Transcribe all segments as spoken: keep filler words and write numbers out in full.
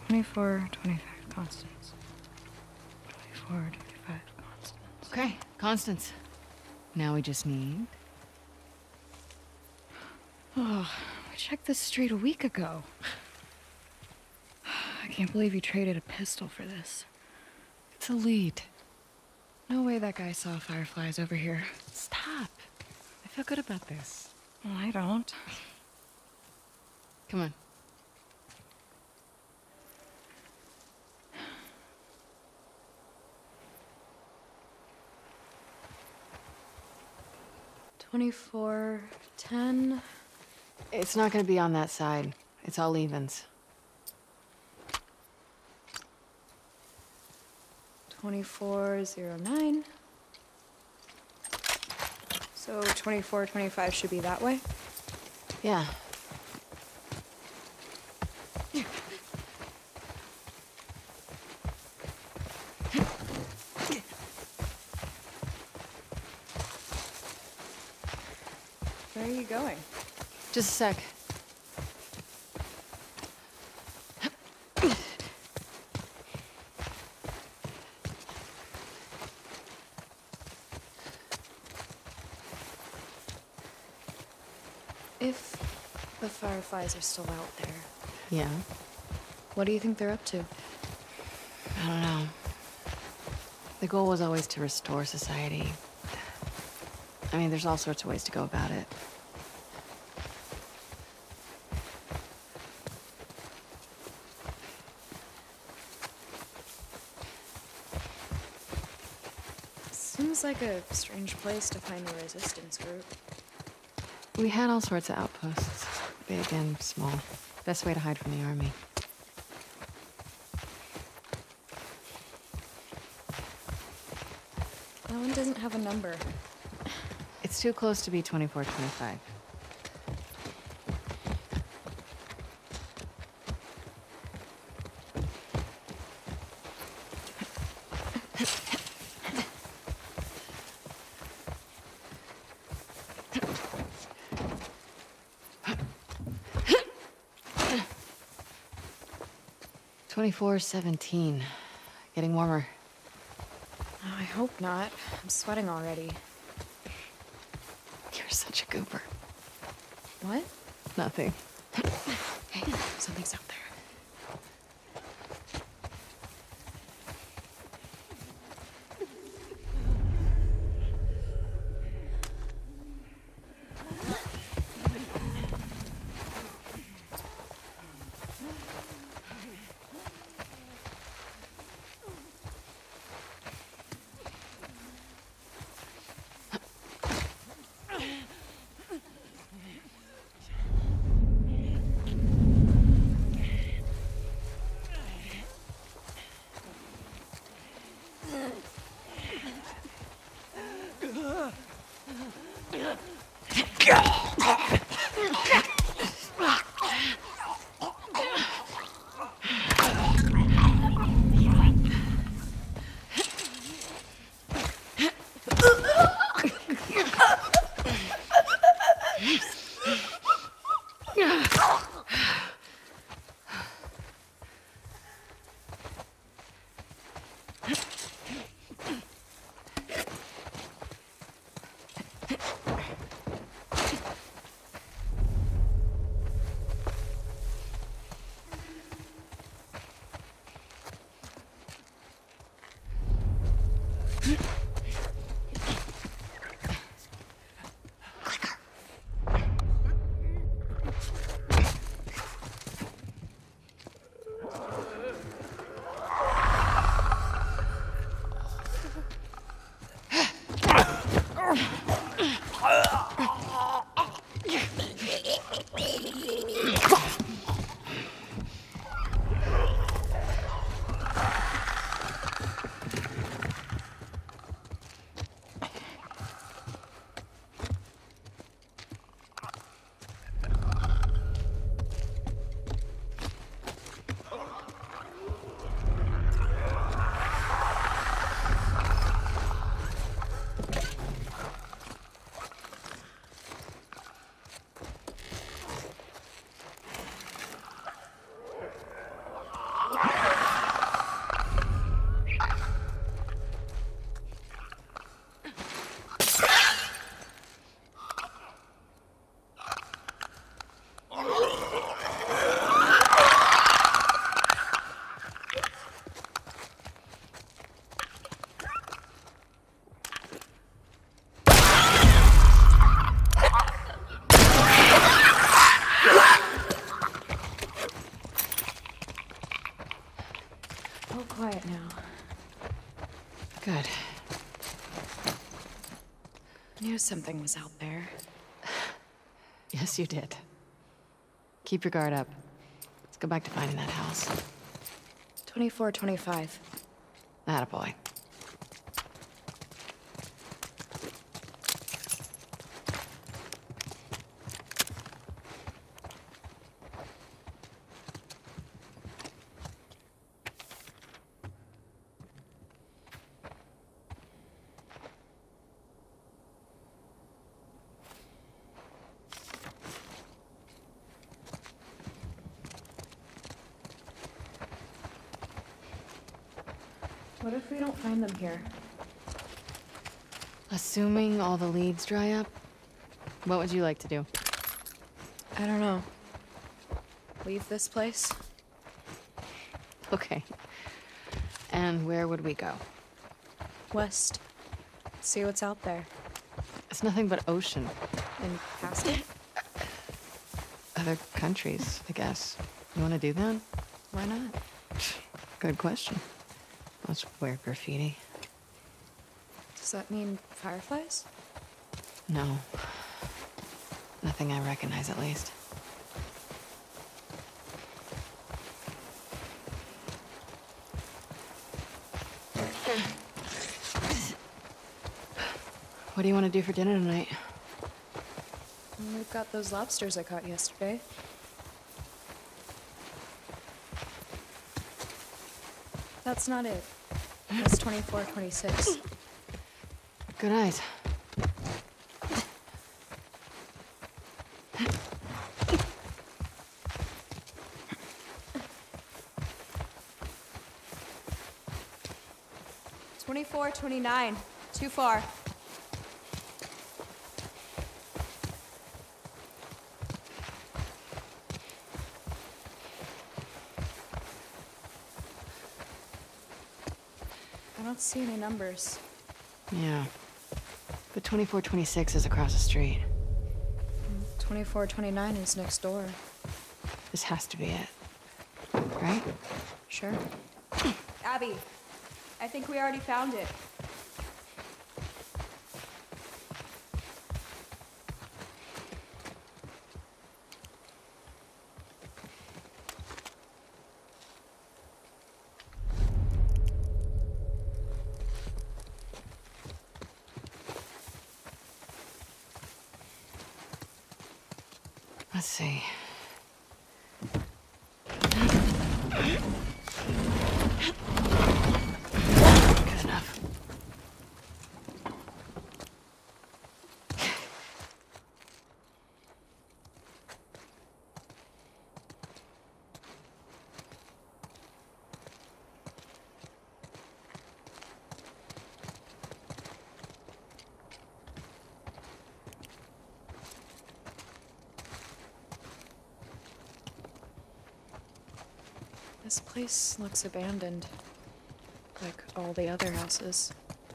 twenty-four, twenty-five constants. twenty-four, twenty-five constants. Okay, constants. Now we just need... Oh, we checked this street a week ago. I can't believe you traded a pistol for this. It's a lead. No way that guy saw fireflies over here. Stop. I feel good about this. Well, I don't. Come on. twenty-four, ten. It's not gonna be on that side. It's all evens. twenty-four, zero, nine. So twenty-four, twenty-five should be that way? Yeah. Where are you going? Just a sec. If the fireflies are still out there, Yeah. what do you think they're up to? I don't know. The goal was always to restore society. I mean, there's all sorts of ways to go about it. Seems like a strange place to find a resistance group. We had all sorts of outposts. Big and small. Best way to hide from the army. That one doesn't have a number. It's too close to be twenty-four twenty-five. twenty-four seventeen. Getting warmer. Oh, I hope not. I'm sweating already. You're such a goober. What? Nothing. Hey, something's out there. all quiet now. Good. I knew something was out there. Yes, you did. Keep your guard up. Let's go back to finding that house. twenty-four twenty-five. Attaboy. What if we don't find them here? Assuming all the leads dry up, what would you like to do? I don't know. Leave this place? Okay. And where would we go? West. See what's out there. It's nothing but ocean. And past it? Other countries, I guess. You want to do that? Why not? Good question. Let's wear graffiti. Does that mean fireflies? No. Nothing I recognize, at least. What do you want to do for dinner tonight? We've got those lobsters I caught yesterday. That's not it. That's twenty-four twenty-six. Good eyes. twenty-four twenty-nine. Too far. I don't see any numbers. Yeah. But twenty-four twenty-six is across the street. twenty-four twenty-nine is next door. This has to be it. Right? Sure. Abby, I think we already found it. Let's see. Good enough. This place looks abandoned. Like all the other houses.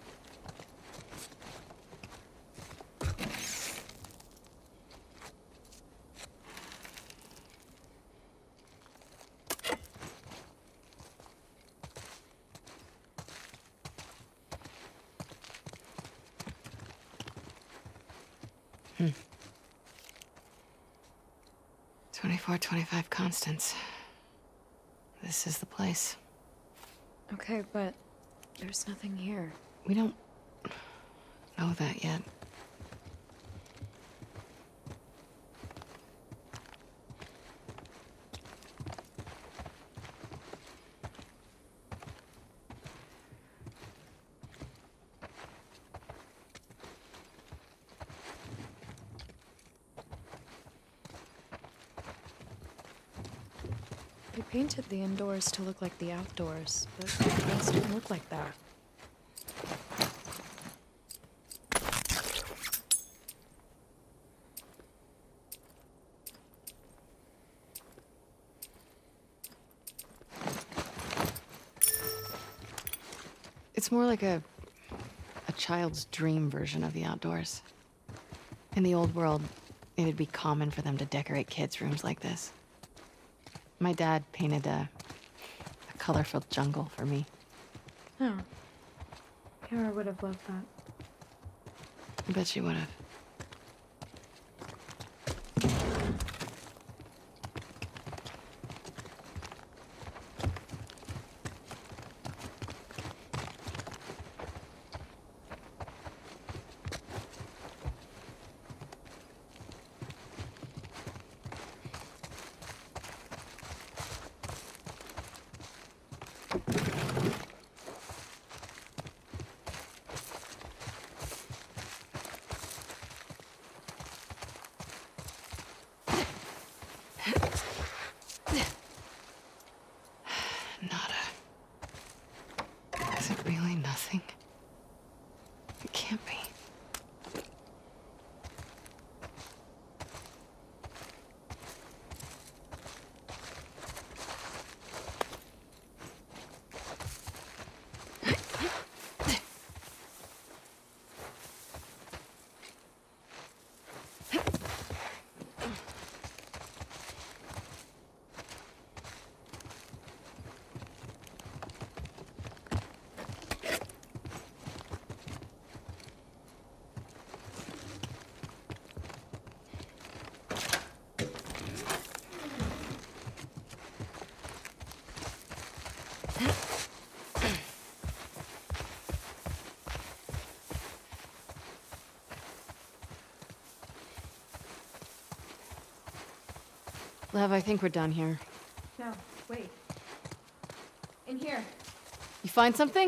Hmm. twenty-four twenty-five Constance. This is the place. Okay, but there's nothing here. We don't know that yet. They painted the indoors to look like the outdoors, but the place didn't look like that. It's more like a a child's dream version of the outdoors. In the old world, it'd be common for them to decorate kids' rooms like this. My dad painted a, a colorful jungle for me. Oh. Kara would have loved that. I bet she would have. Is it really nothing? It can't be. Lev, I think we're done here. No, wait. In here. You find something?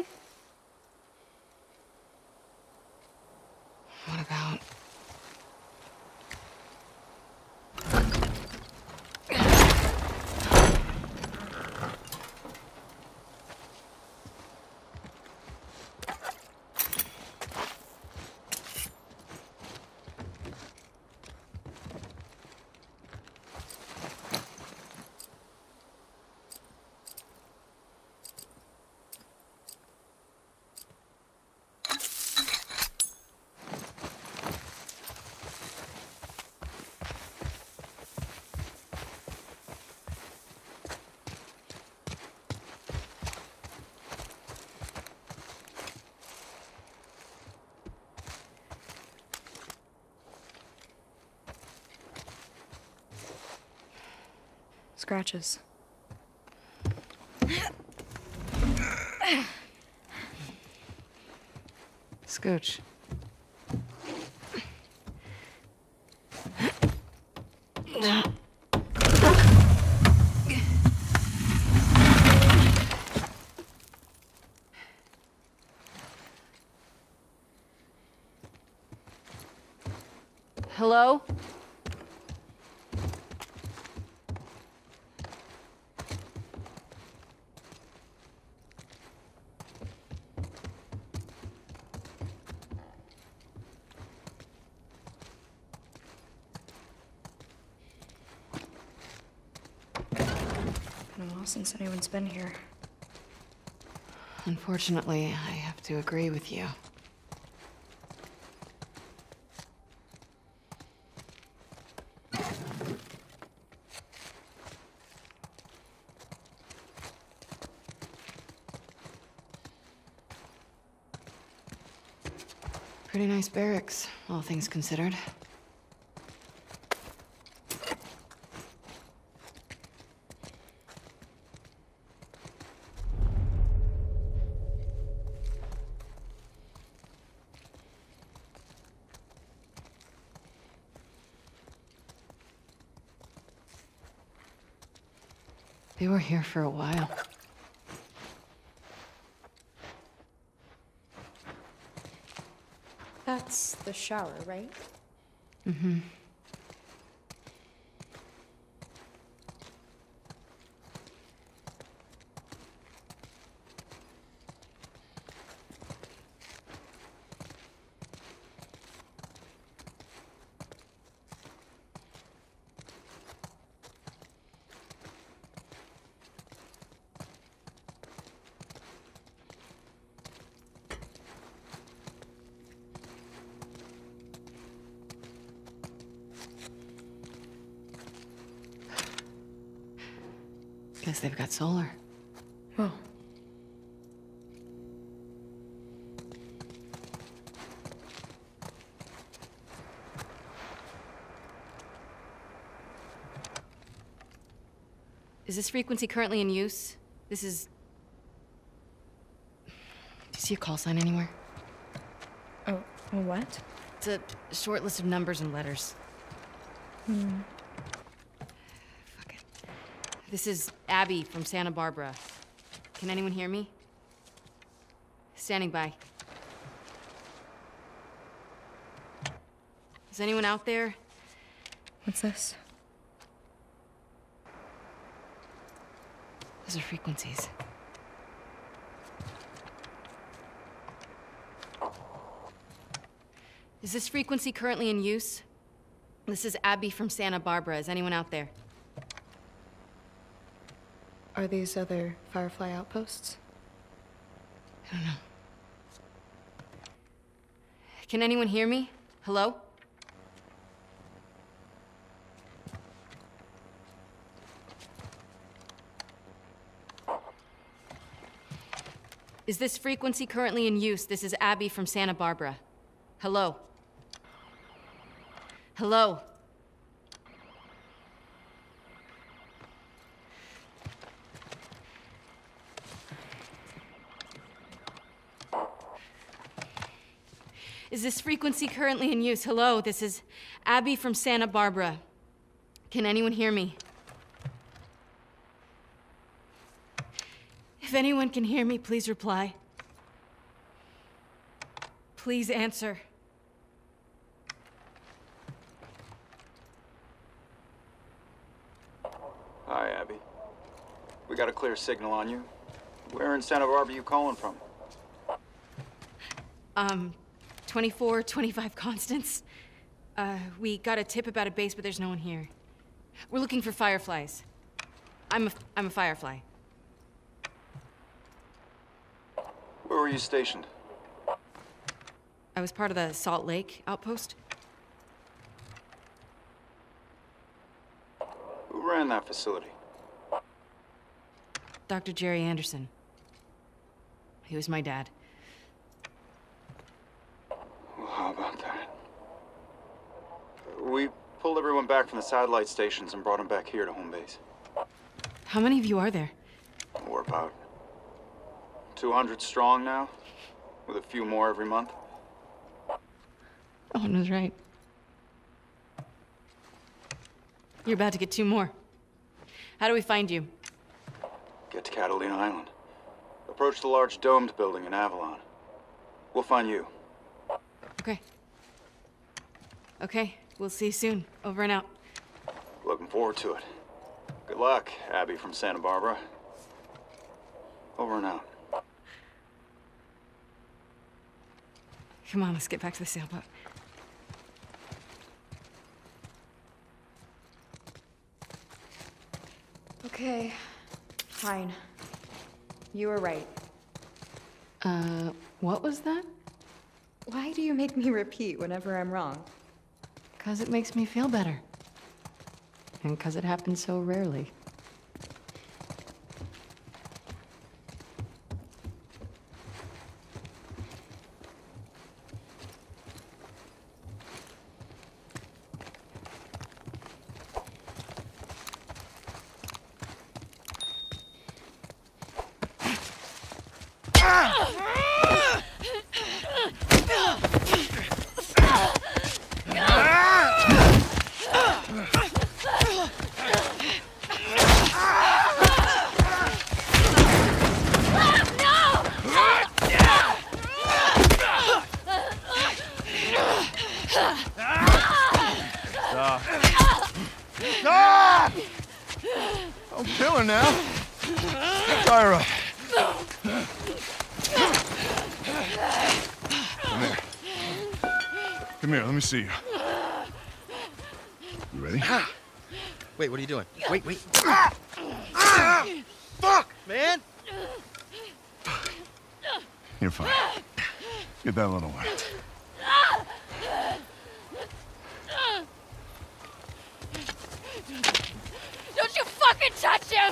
What about... Scratches. Scooch. Hello? Been a while since anyone's been here. Unfortunately, I have to agree with you. Pretty nice barracks, all things considered. They were here for a while. That's the shower, right? Mm-hmm. Guess they've got solar. Well, Is this frequency currently in use? This is... Do you see a call sign anywhere? Oh, a what? It's a short list of numbers and letters. Hmm. Fuck it. This is Abby from Santa Barbara. Can anyone hear me? Standing by. Is anyone out there? What's this? Those are frequencies. Is this frequency currently in use? This is Abby from Santa Barbara. Is anyone out there? Are these other Firefly outposts? I don't know. Can anyone hear me? Hello? Is this frequency currently in use? This is Abby from Santa Barbara. Hello? Hello? Is this frequency currently in use? Hello, this is Abby from Santa Barbara. Can anyone hear me? If anyone can hear me, please reply. Please answer. Hi, Abby. We got a clear signal on you. Where in Santa Barbara are you calling from? Um, twenty-four twenty-five Constance. Uh, we got a tip about a base, but there's no one here. We're looking for fireflies. I'm a, I'm a firefly. Where were you stationed? I was part of the Salt Lake outpost. Who ran that facility? Doctor Jerry Anderson. He was my dad. Well, how about that? We pulled everyone back from the satellite stations and brought them back here to home base. How many of you are there? We're about two hundred strong now, with a few more every month. Owen was right. You're about to get two more. How do we find you? Get to Catalina Island. Approach the large domed building in Avalon. We'll find you. Okay. Okay, we'll see you soon. Over and out. Looking forward to it. Good luck, Abby from Santa Barbara. Over and out. Come on, let's get back to the sailboat. Okay, fine. You were right. Uh, what was that? Why do you make me repeat whenever I'm wrong? 'Cause it makes me feel better. And 'cause it happens so rarely. Don't kill her now. Tyra. Come here. Come here, let me see you. You ready? Wait, what are you doing? Wait, wait. Fuck, man! You're fine. Get that little one. Don't you fucking touch him!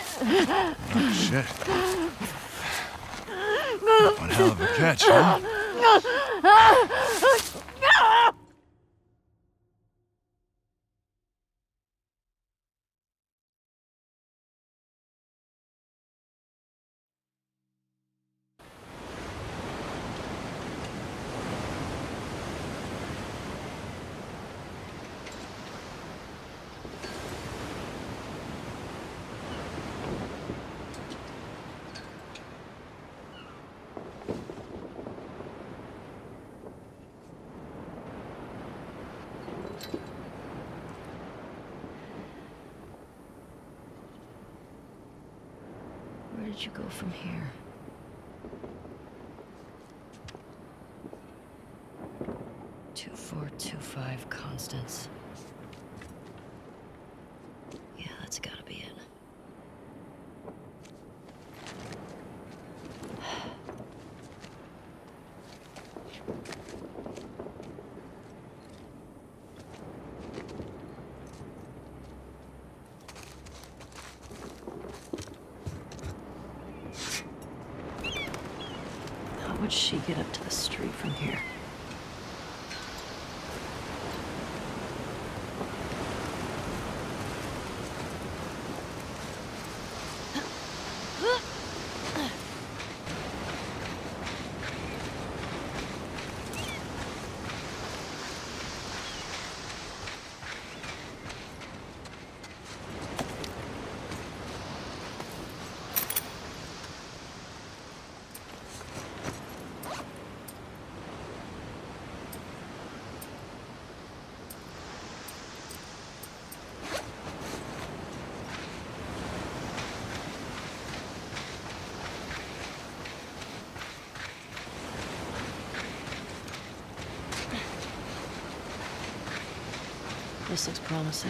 Oh, shit. One hell of a catch, huh? Where did you go from here? Two, four, two, five, Constance. Yeah, that's gotta be it. How would she get up to the street from here? This looks promising.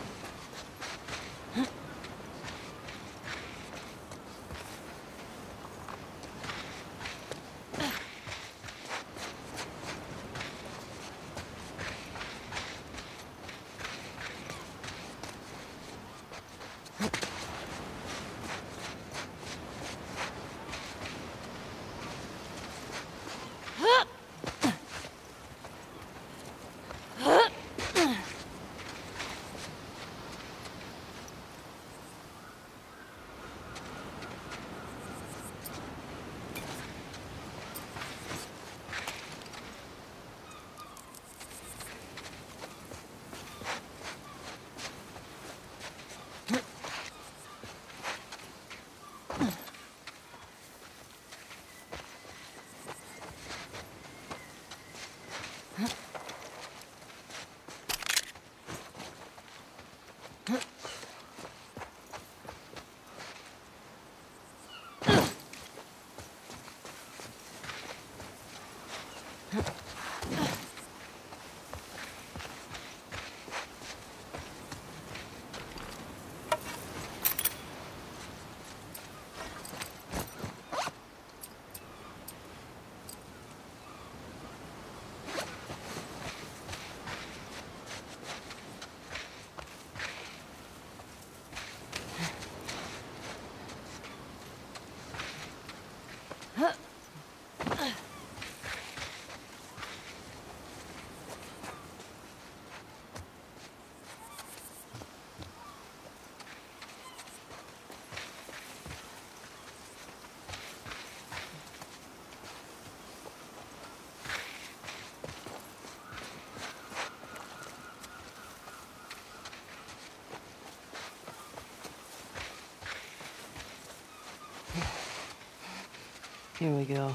Here we go.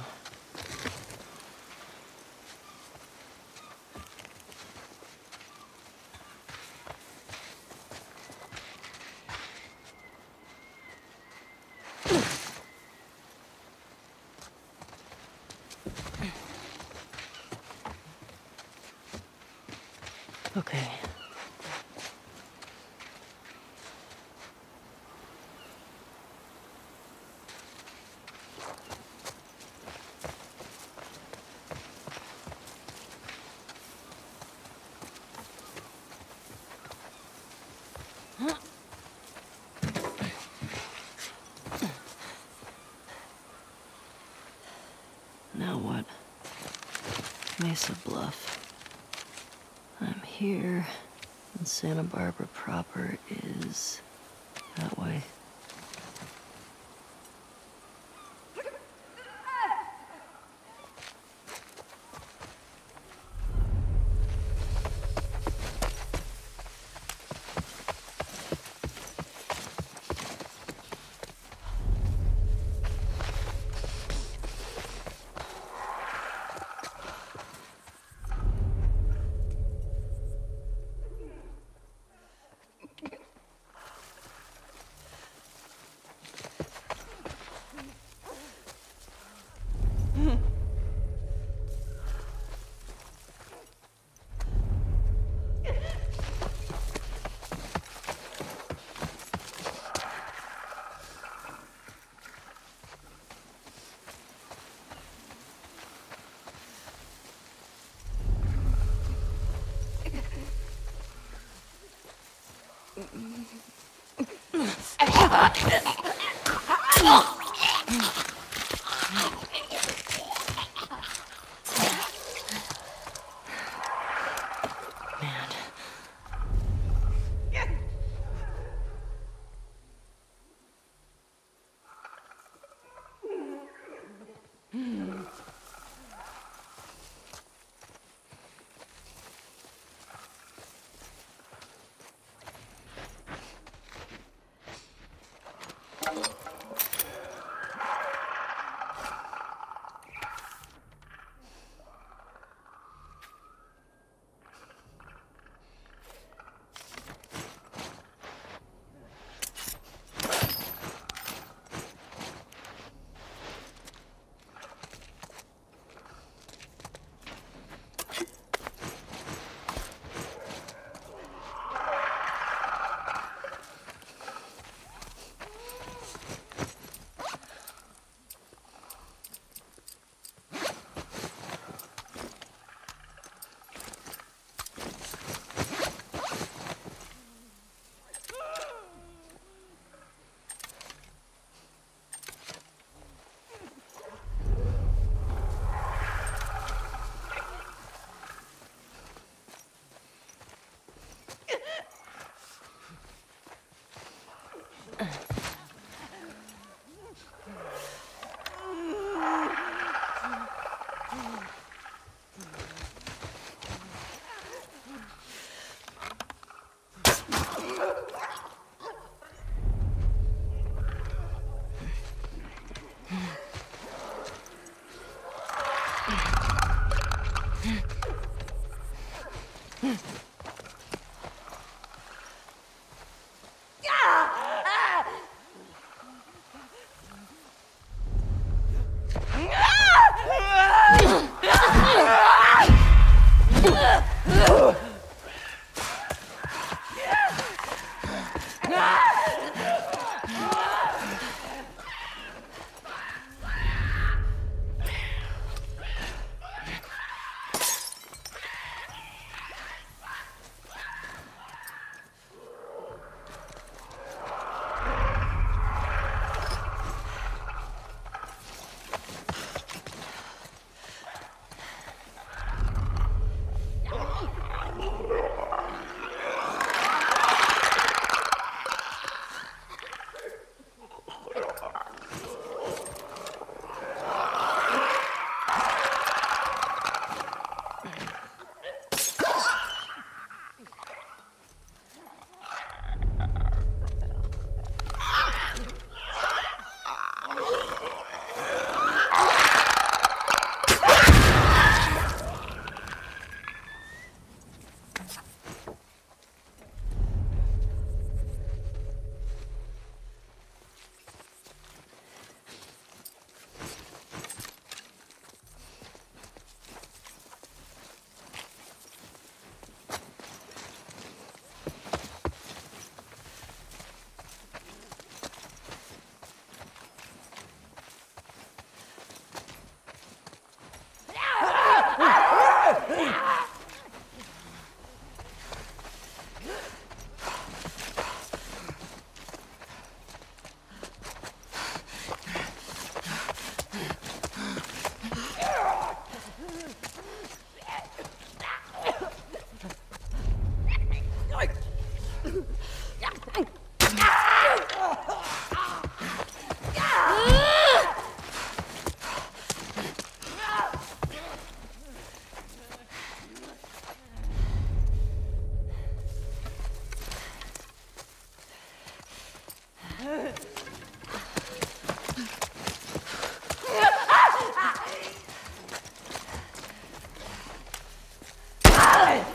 Okay. Now what? Mesa Bluff. I'm here, and Santa Barbara proper is that way.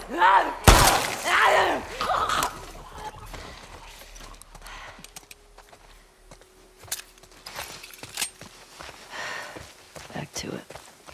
Back to it.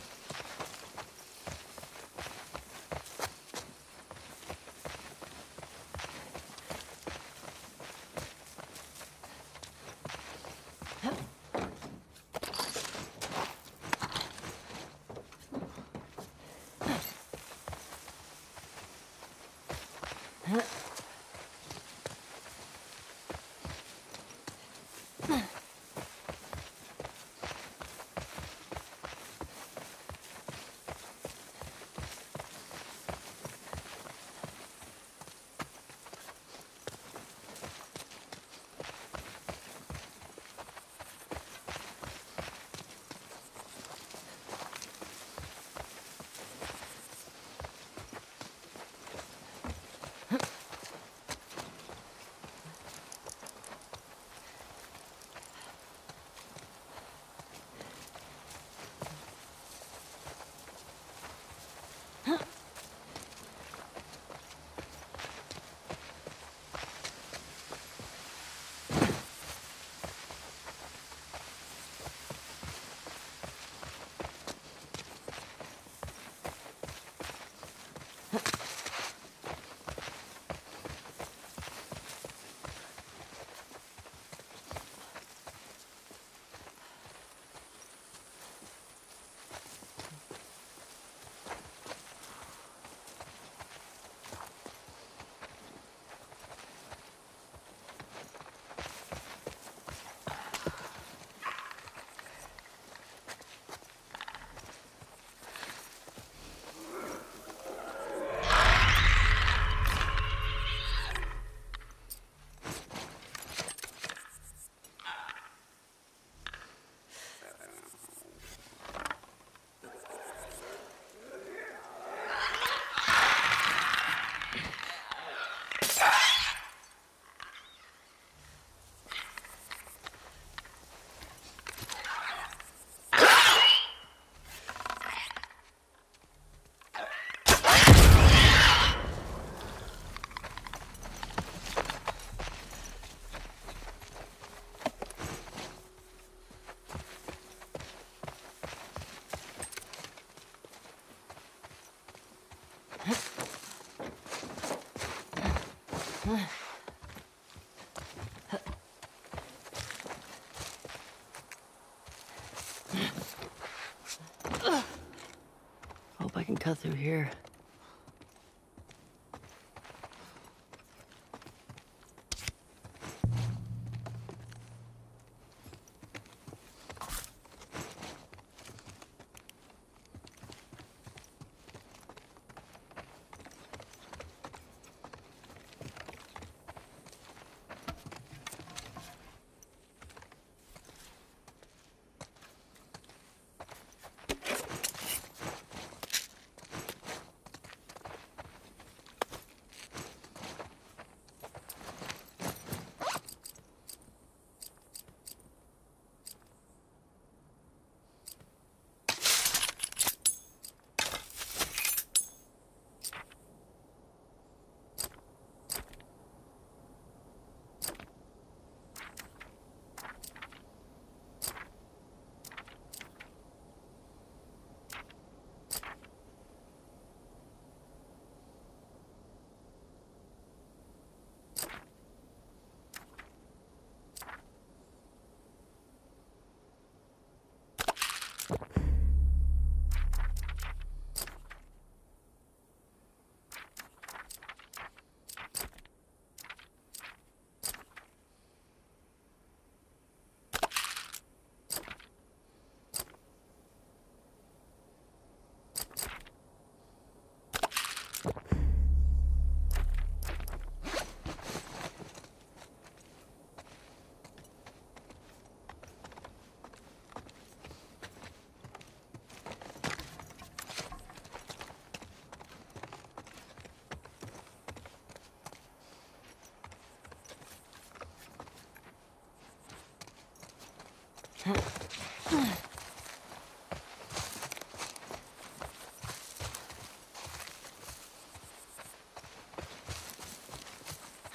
Hope I can cut through here.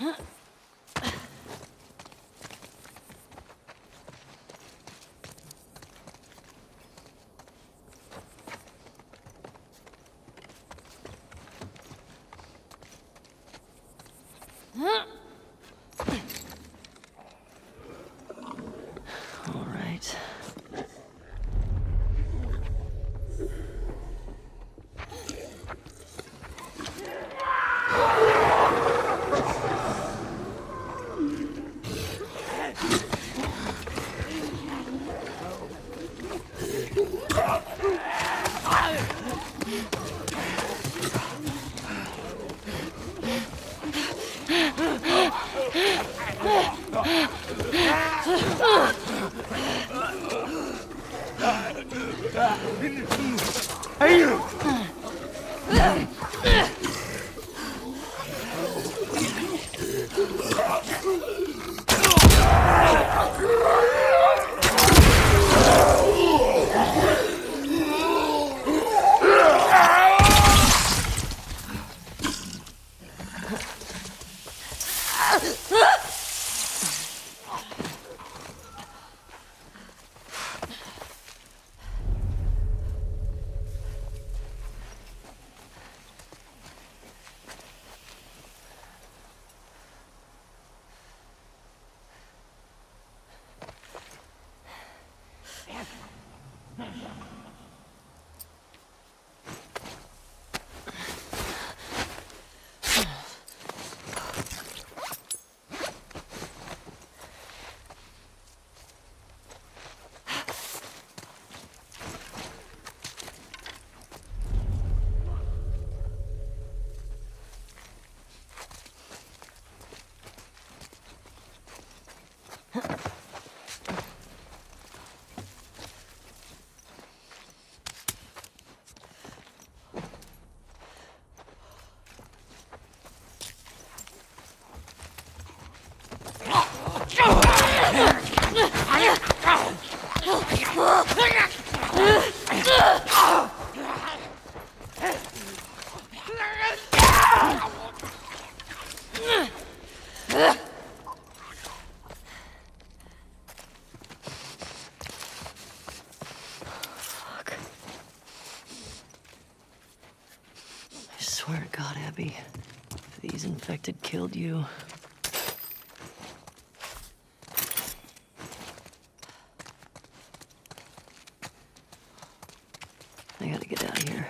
All right. I swear to God, Abby, if these infected killed you. I gotta get out of here.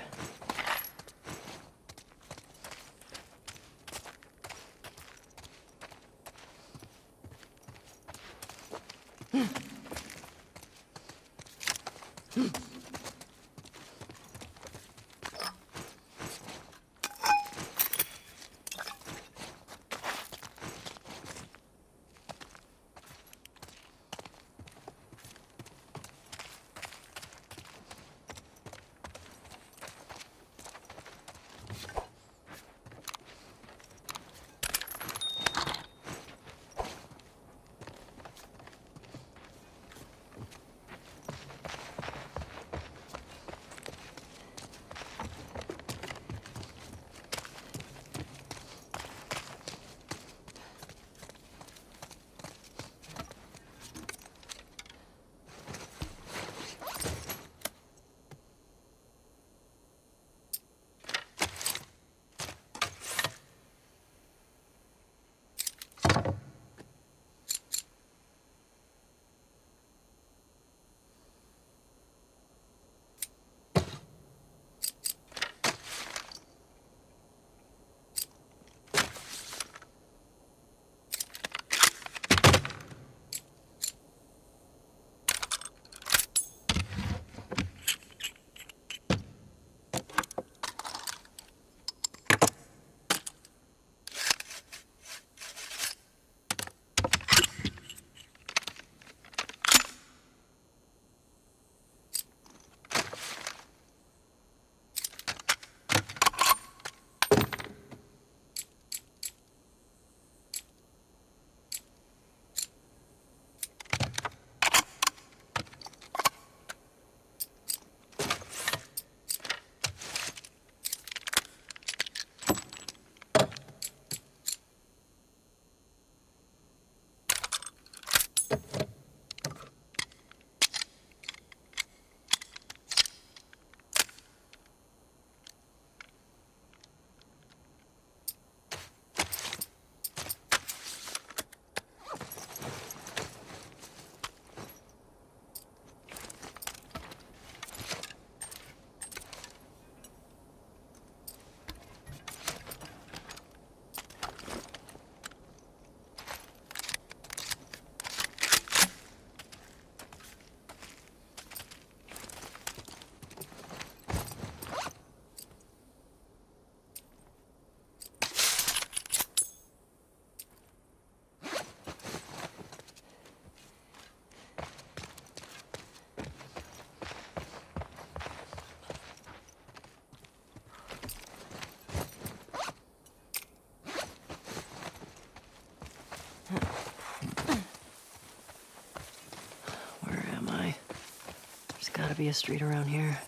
be a street around here.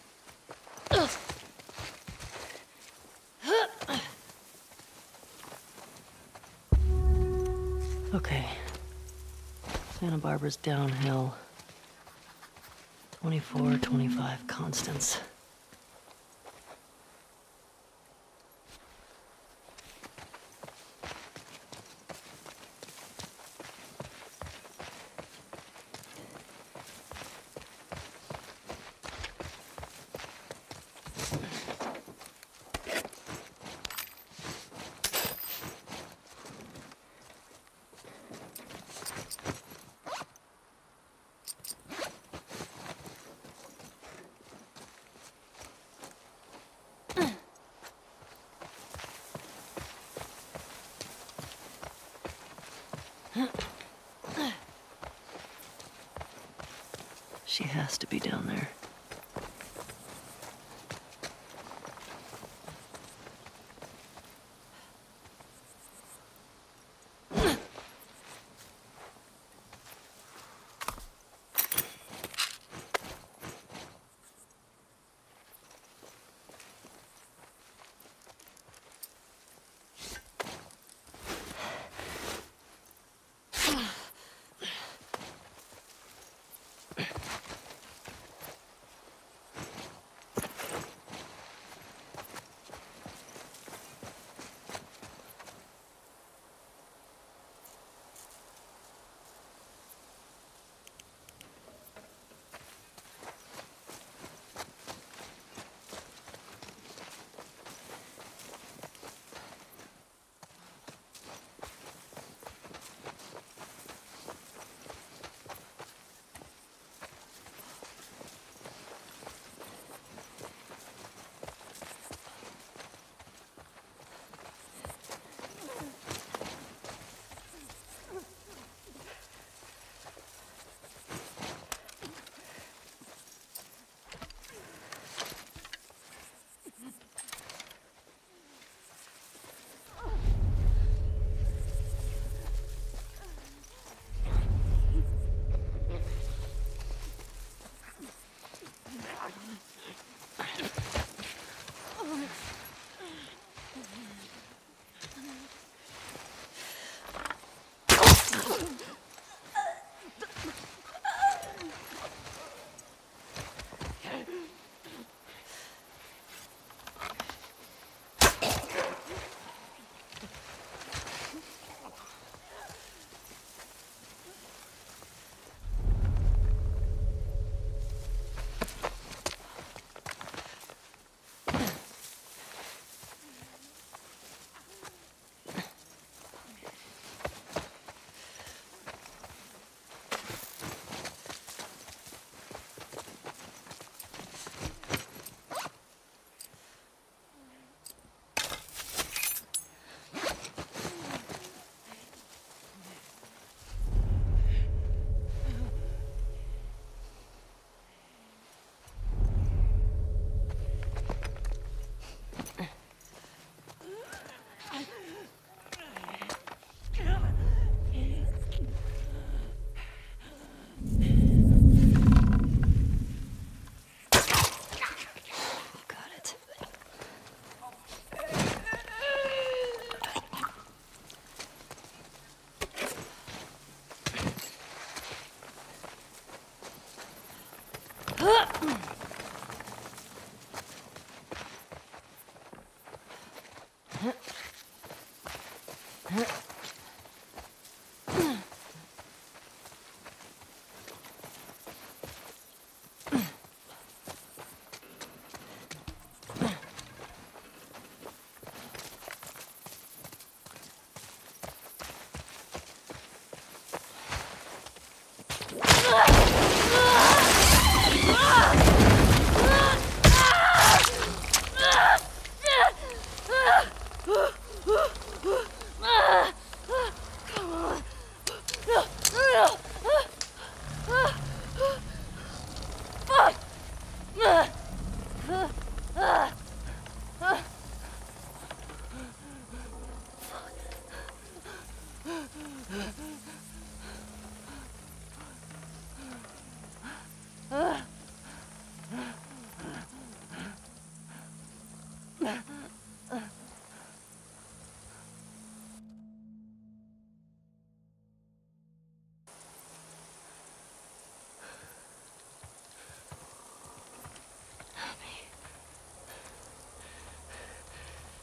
Okay. Santa Barbara's downhill. twenty-four, twenty-five Constance. She has to be down there.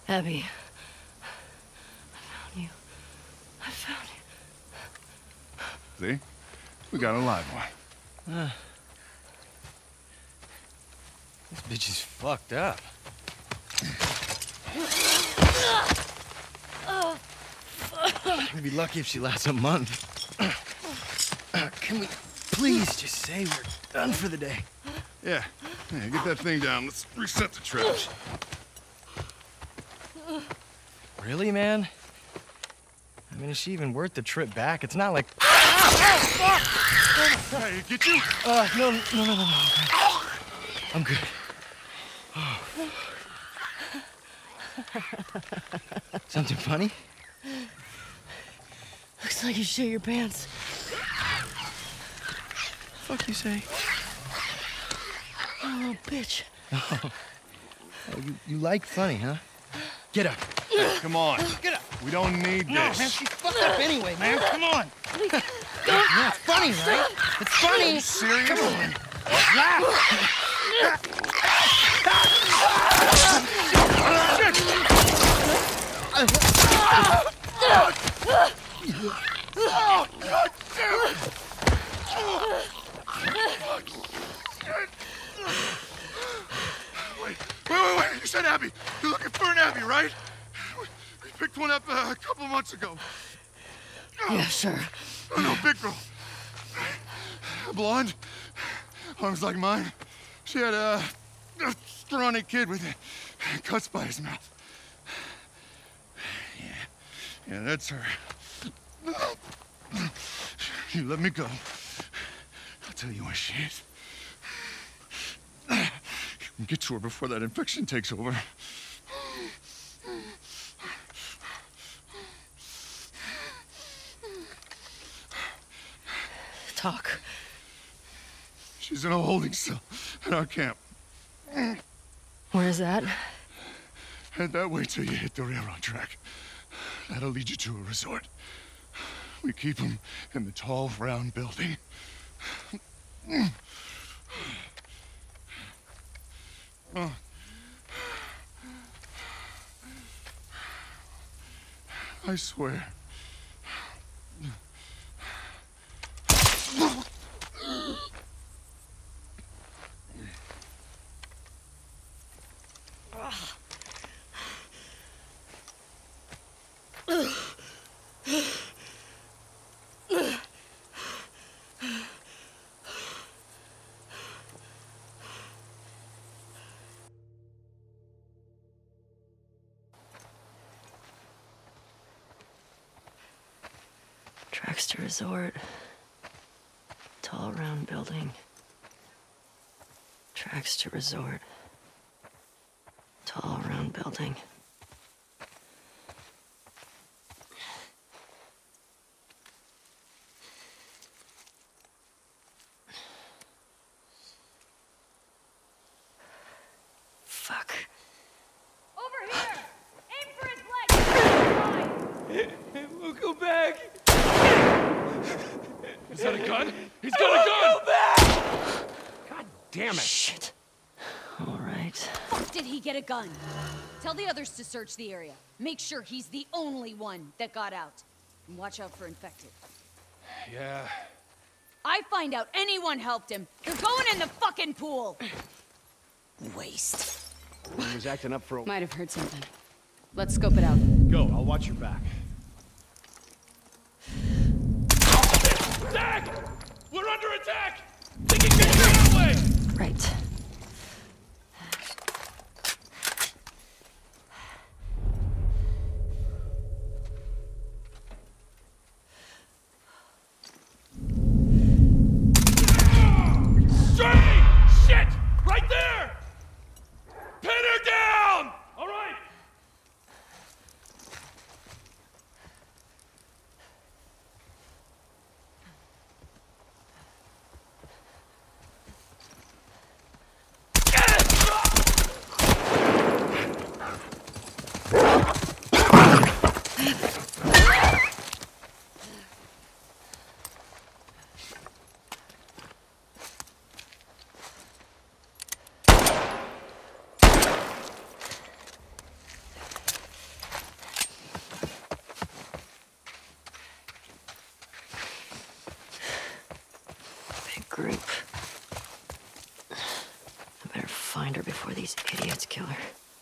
Abby. I found you. I found you. See? We got a live one. Uh, this bitch is fucked up. We'd be lucky if she lasts a month. Can we please just say we're done for the day? Yeah. Yeah, get that thing down. Let's reset the traps. Really, man? I mean, is she even worth the trip back? It's not like... Hey, get you? Uh, no, no, no, no, no. I'm good. Oh. Something funny? Looks like you shit your pants. Fuck you say? Oh, bitch. Oh. Oh, you, you like funny, huh? Get up. Come on. Get up. We don't need No, this. man, she's fucked up anyway, man. Come on. Yeah, it's funny, right? It's funny. Are you serious? Come on. Laugh. Wait, wait, wait, wait. You said Abby. You're looking for an Abby, right? We, we picked one up uh, a couple months ago. Yeah, sure. Oh, no, big girl. Blonde. Arms like mine. She had a, a scrawny kid with cuts by his mouth. Yeah, yeah, that's her. You let me go. I'll tell you where she is. You can get to her before that infection takes over. Talk. She's in a holding cell at our camp. Where is that? Head that way till you hit the railroad track. That'll lead you to a resort. We keep them in the tall, round building. Oh. I swear. Tracks to resort. Tall round building. Tracks to resort. Tall round building. Fuck. Over here! Aim for his leg! We'll go back! Is that a gun? He's got a gun! Go back! God damn it! Shit. All right. Fuck did he get a gun? Tell the others to search the area. Make sure he's the only one that got out. And watch out for infected. Yeah. I find out anyone helped him. They're going in the fucking pool! Waste. He was acting up for a... Might have heard something. Let's scope it out. Go, I'll watch your back. Attack! We're under attack! They can get your way! Right. Straight! Shit! Right there! Pin her down! All right! group. I better find her before these idiots kill her.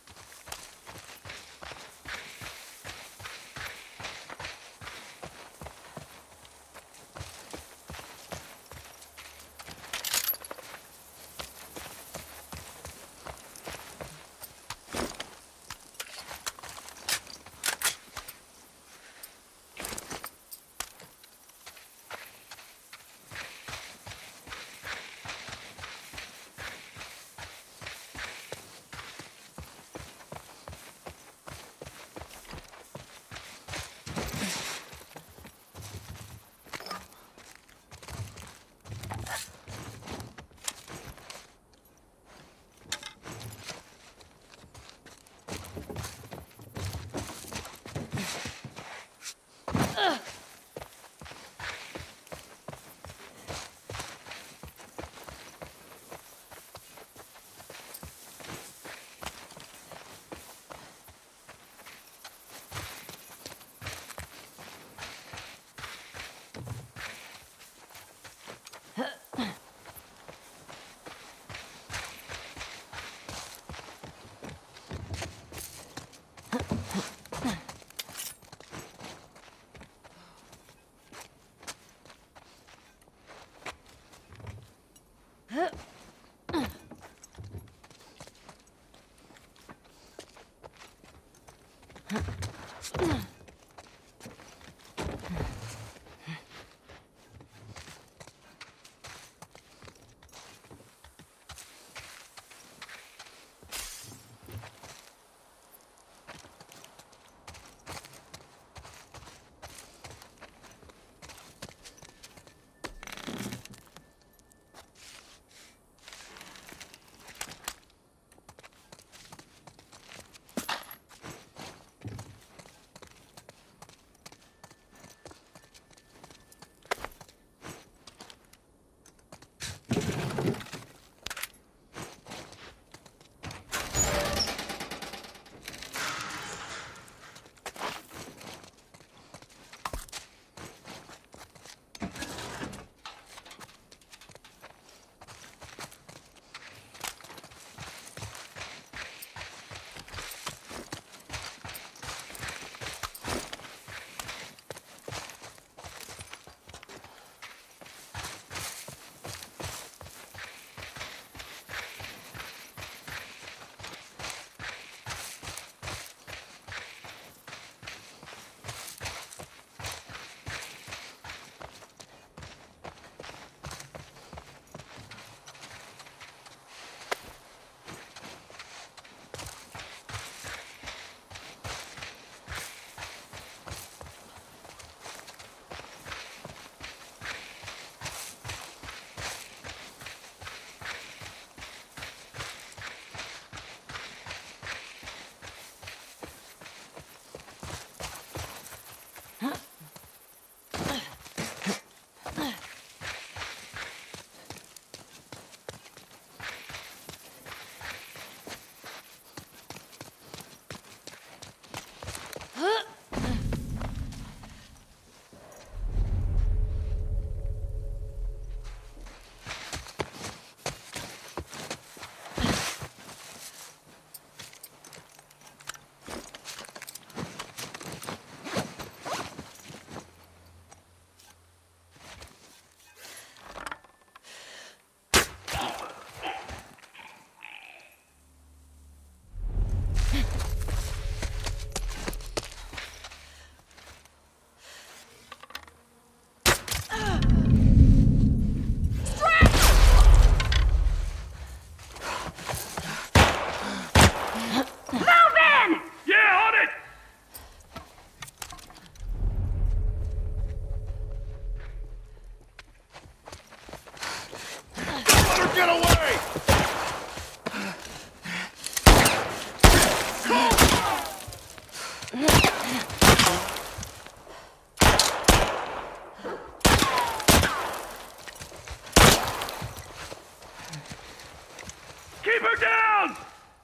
Keep her down!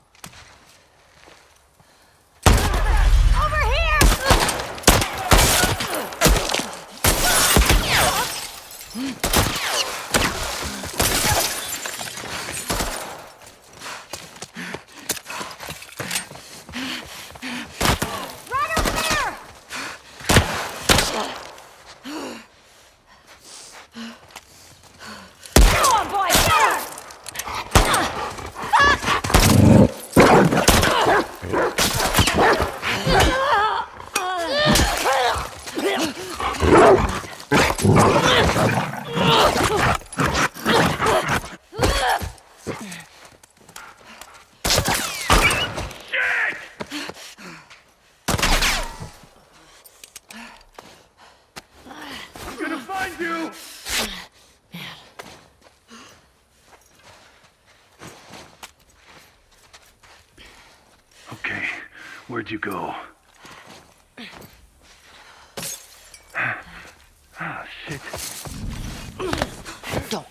Over here! behind you! Okay, where'd you go? Ah, shit. Don't.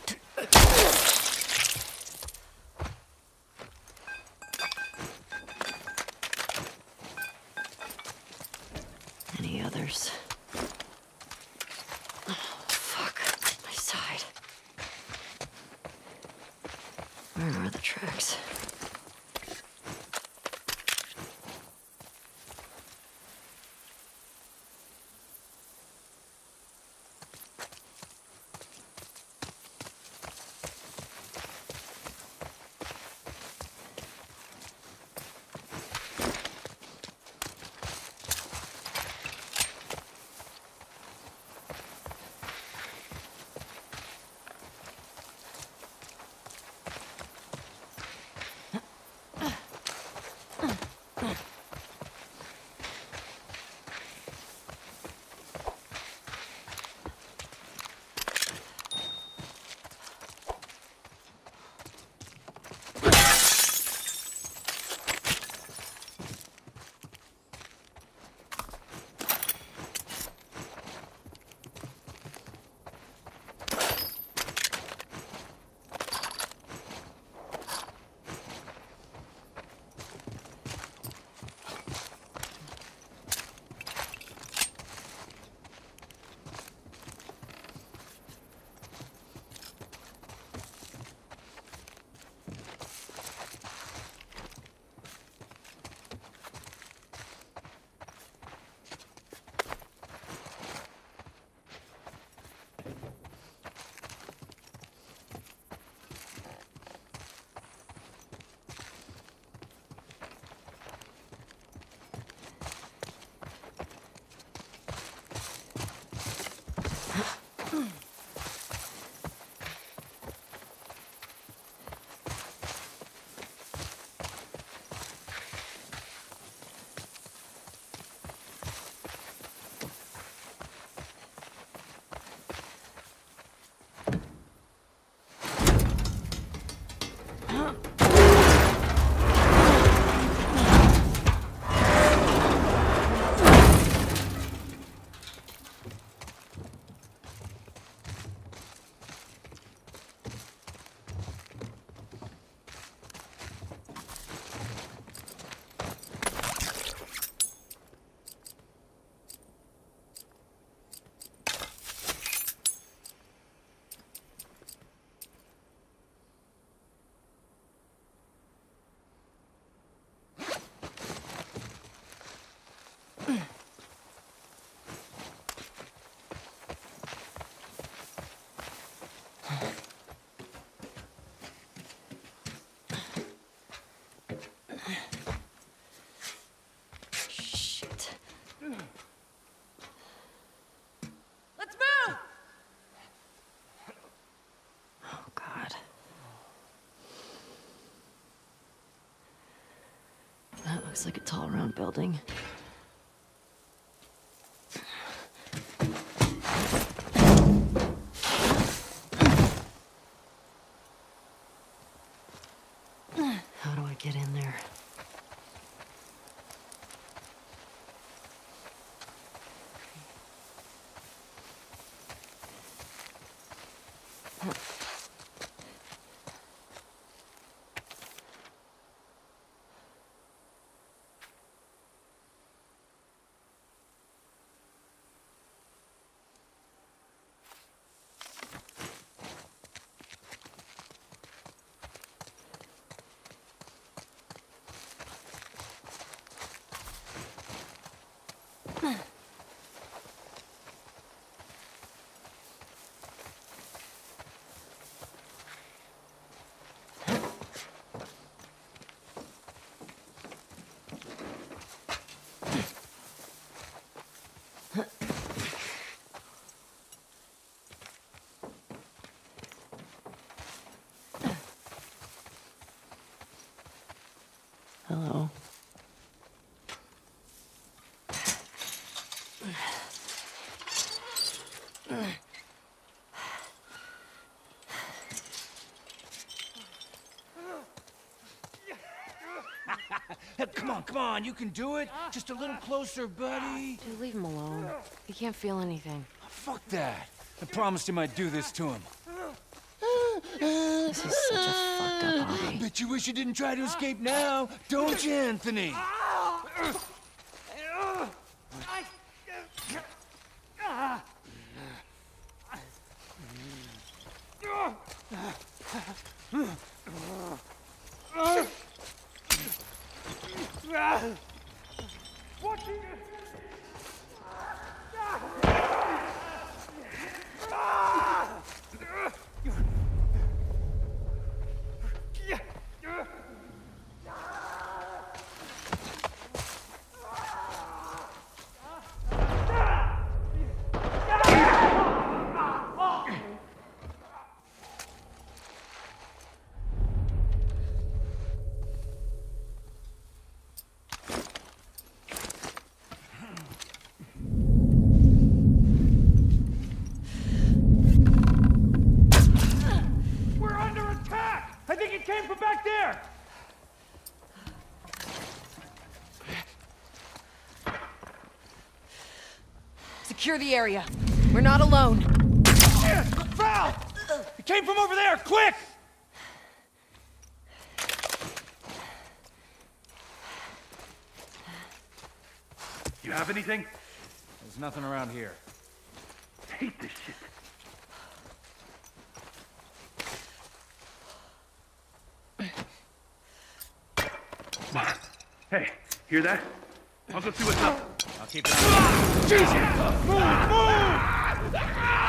Any others? Oh, fuck. My side. Where are the tracks? Looks like a tall, round building. How do I get in there? Hello. on, come on, you can do it. Just a little closer, buddy. Dude, leave him alone. He can't feel anything. Fuck that. I promised him I'd do this to him. This is such a fucked up hobby. Bet you wish you didn't try to escape now, don't you, Anthony? Secure the area. We're not alone. Val! It came from over there, quick! You have anything? There's nothing around here. I hate this shit. Hey, hear that? I'll go see what's up. I'll keep it on. Jesus! Move! Move!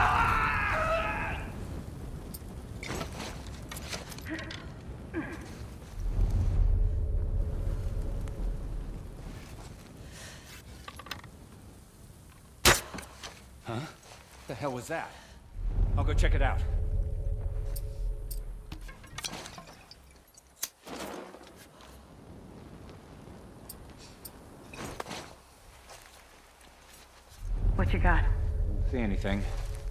Huh? What the hell was that? I'll go check it out. What you got? Don't see anything.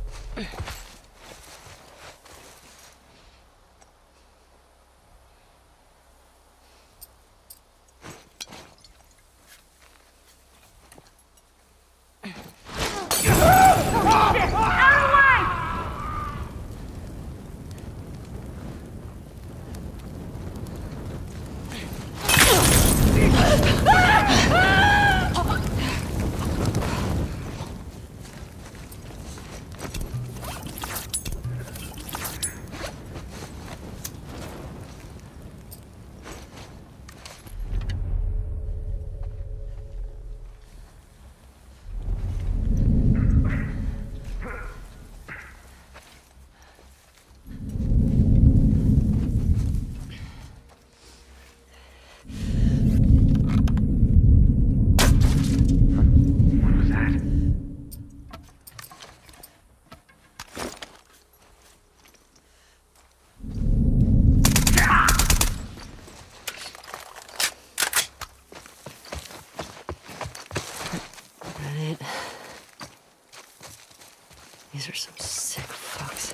These are some sick fucks.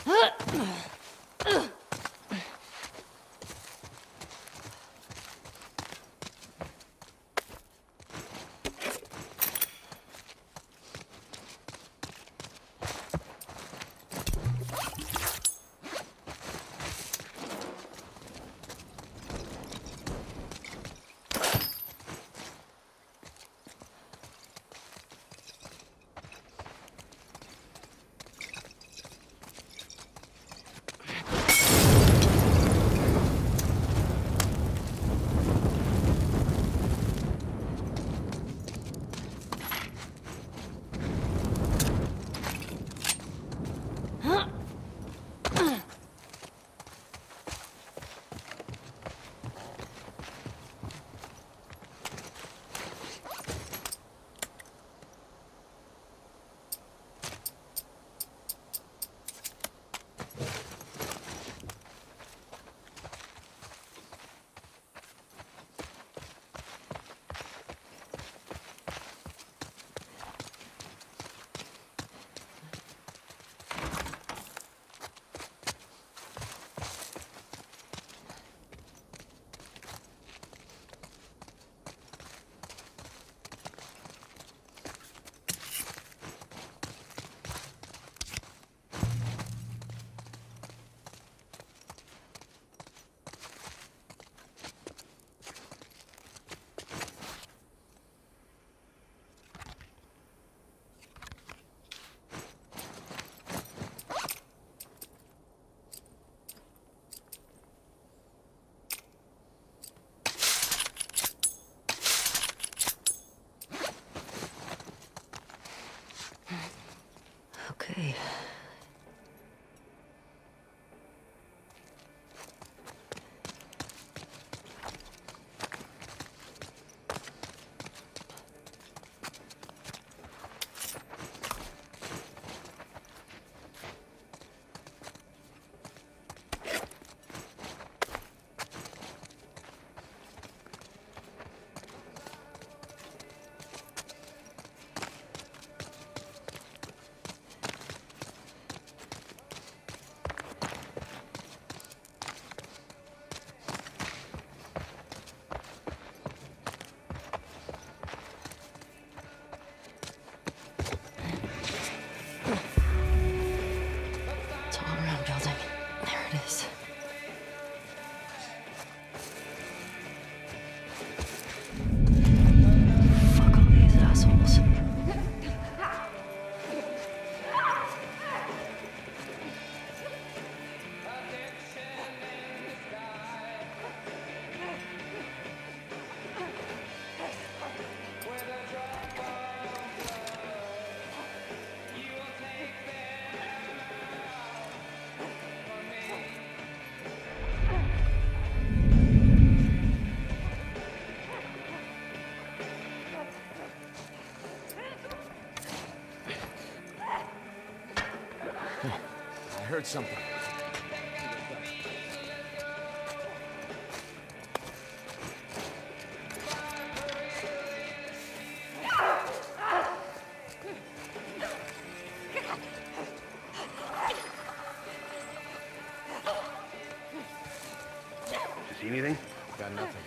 Okay. I heard something. See anything? Got nothing.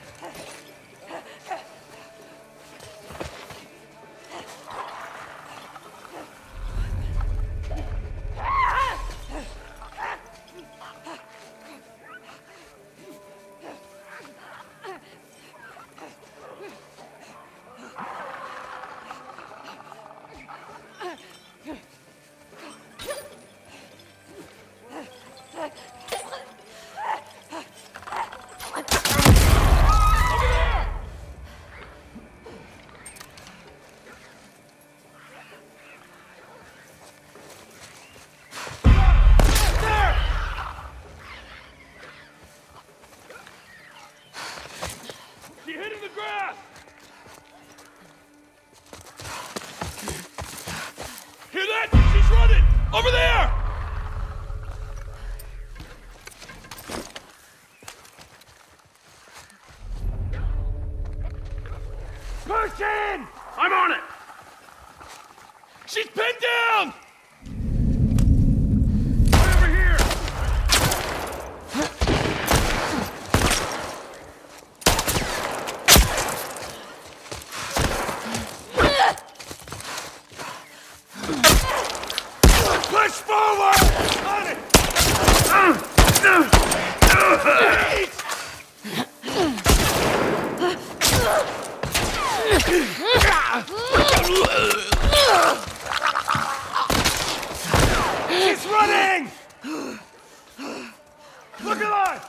Over there! Push in! I'm on it! She's pinned down! Right over here! Push forward! On it! He's running! Look alive!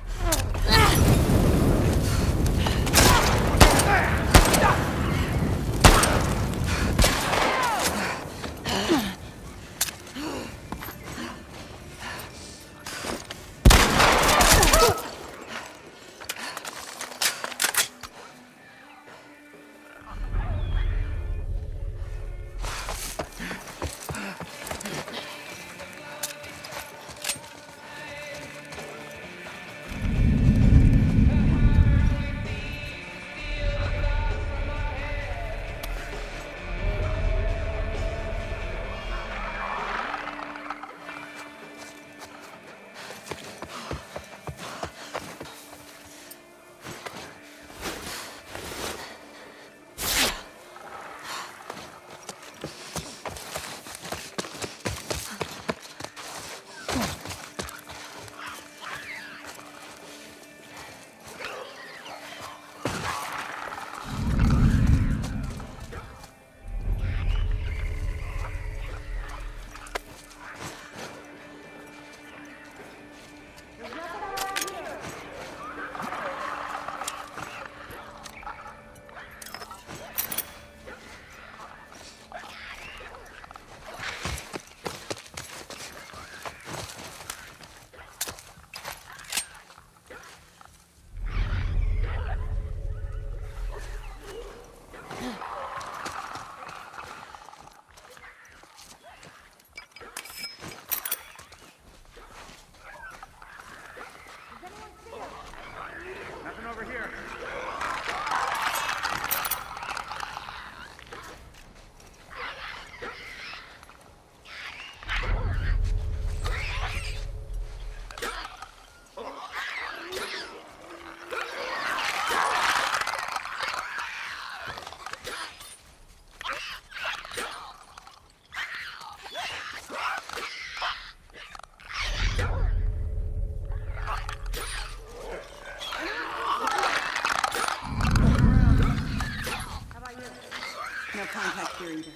No contact here either.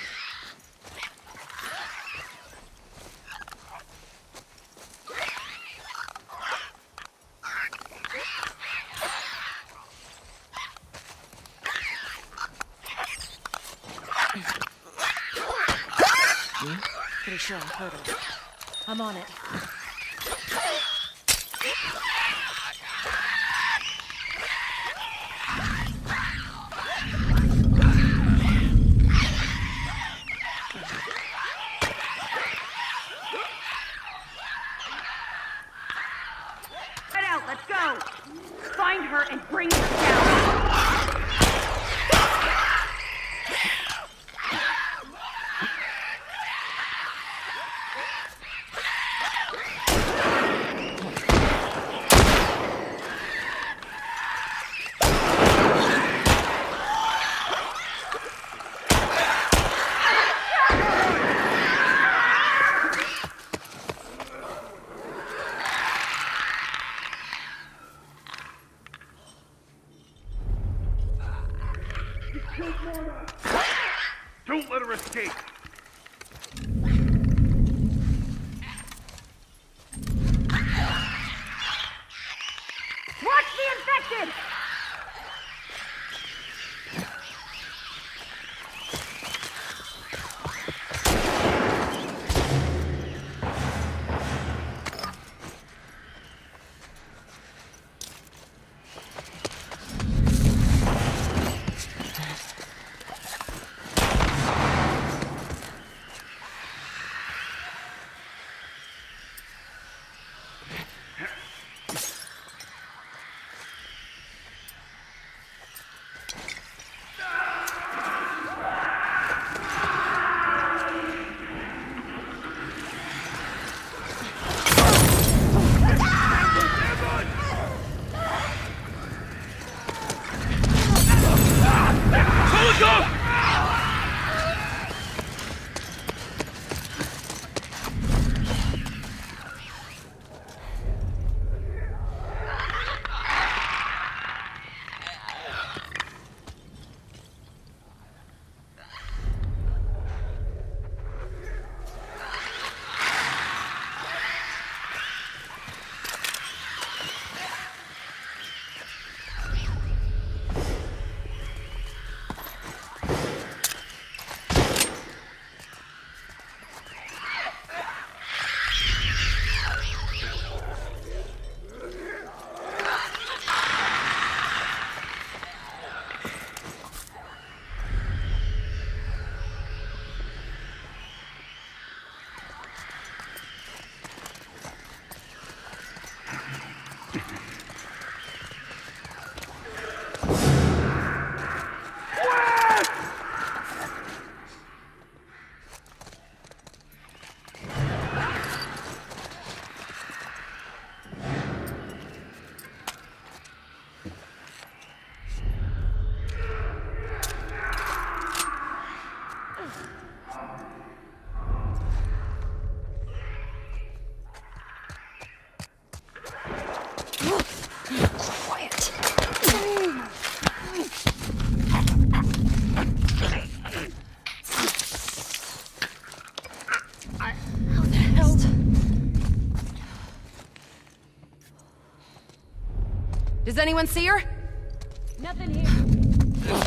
Pretty sure I heard her. I'm on it. Get out, let's go! Find her and bring her down! Don't let her escape! Watch the infected! Does anyone see her? Nothing here.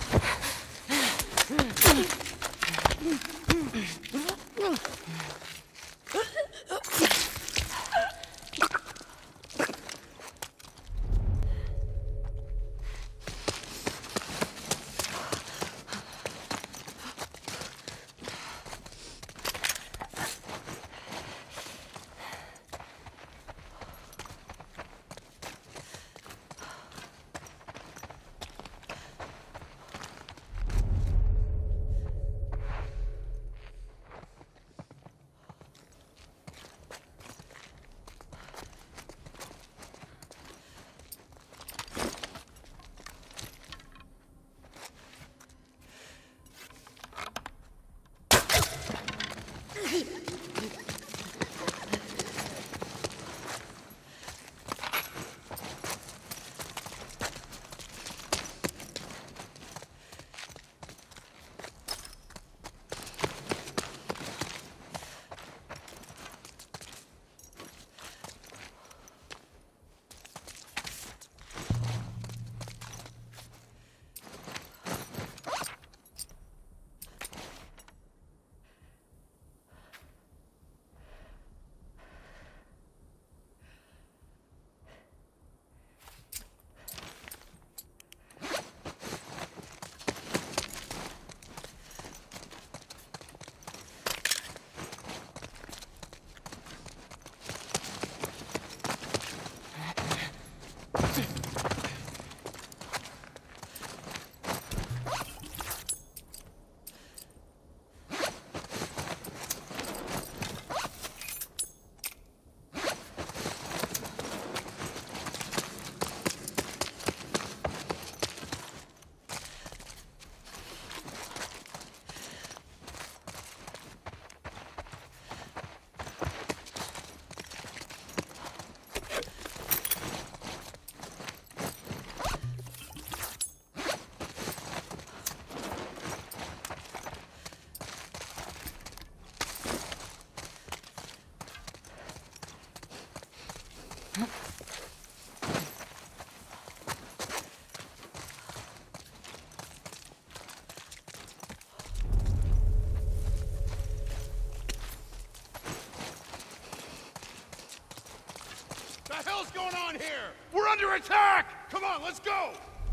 What the hell's going on here? We're under attack! Come on, let's go!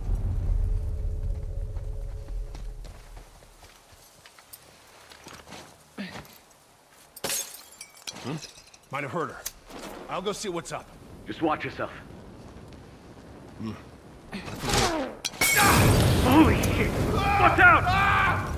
Hmm? Might have heard her. I'll go see what's up. Just watch yourself. Hmm. Holy shit! Watch out!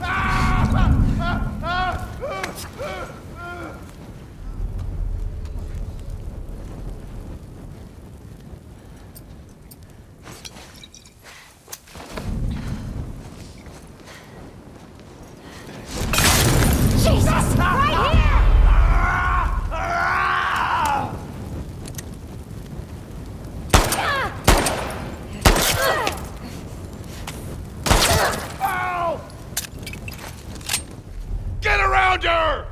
Jesus! Right here! Get around her!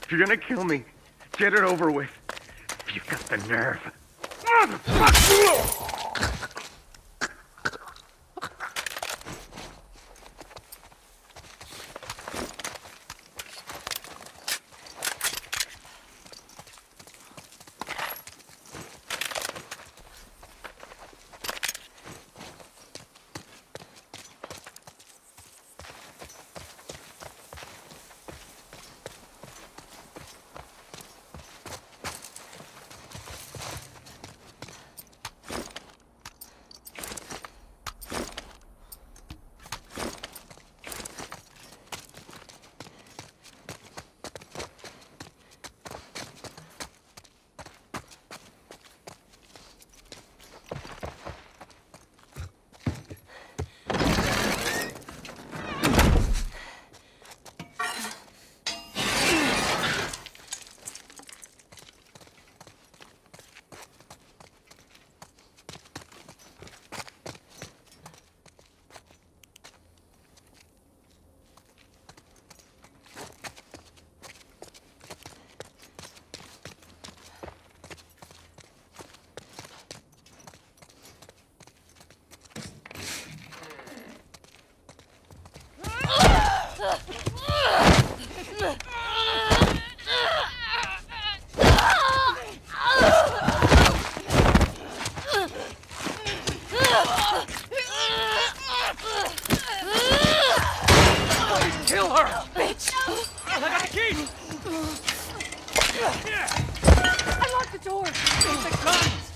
If you're gonna kill me, get it over with. If you've got the nerve. Kill her! Bitch! I got the key! I locked the door! Take the guns!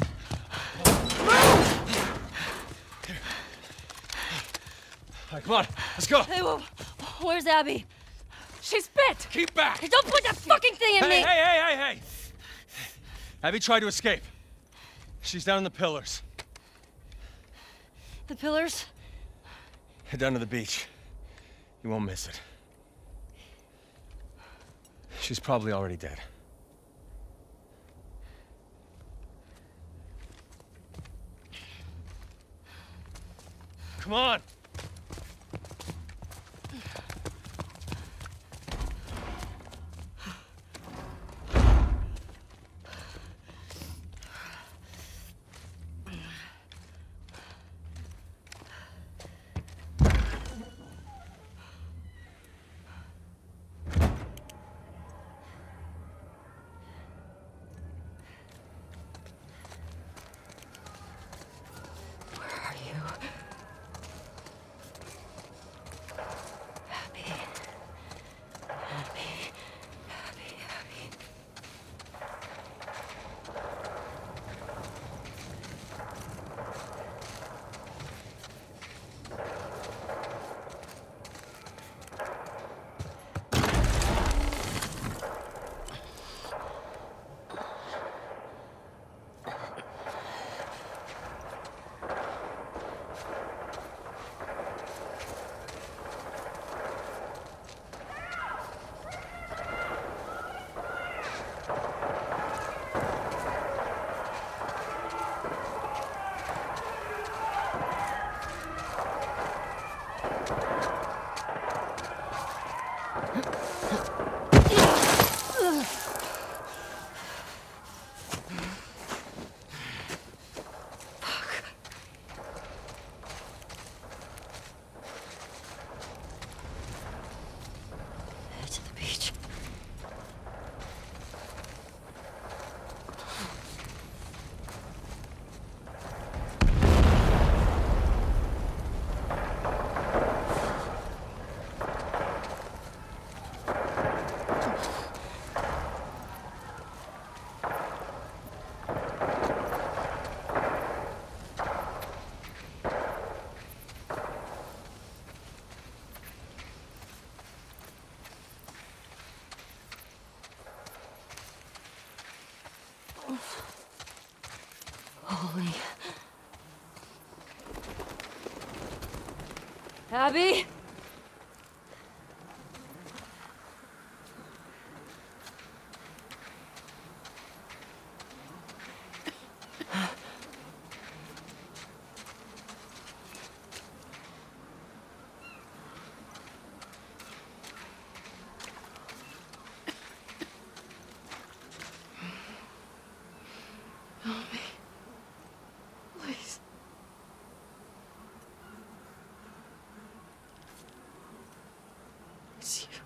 All right, come on, let's go! Hey, well, where's Abby? She's bit! Keep back! Hey, don't put that fucking thing in hey, me! Hey, hey, hey, hey! Abby tried to escape. She's down in the pillars. The pillars? Head down to the beach. You won't miss it. She's probably already dead. Come on! Holy. Abby? miss you.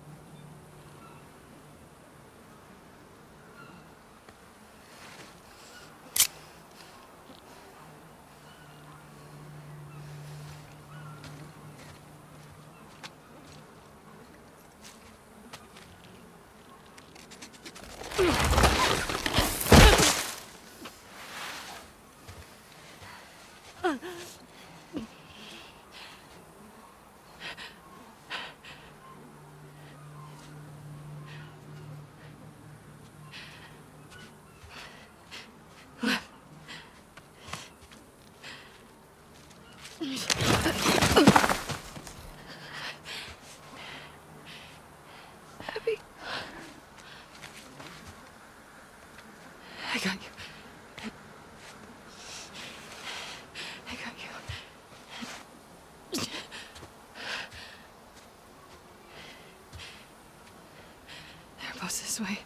Abby. I got you. I got you. They're both this way.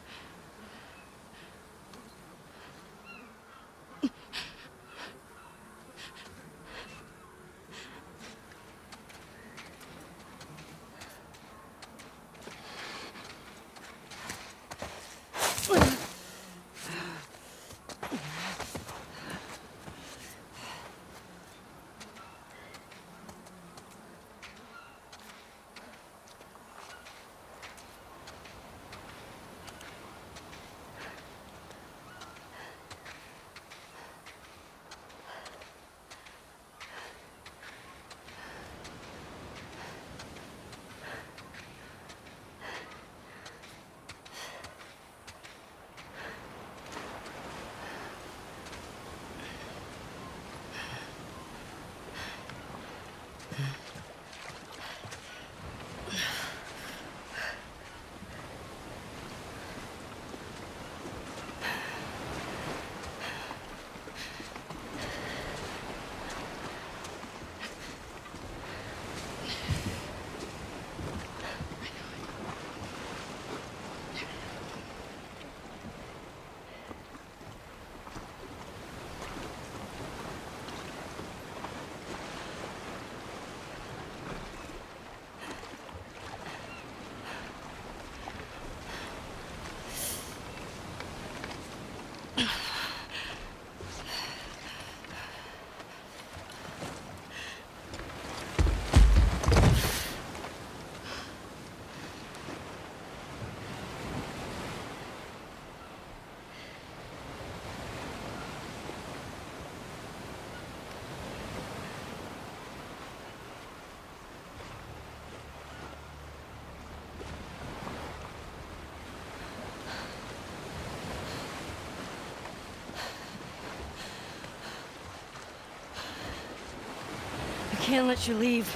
I can't let you leave.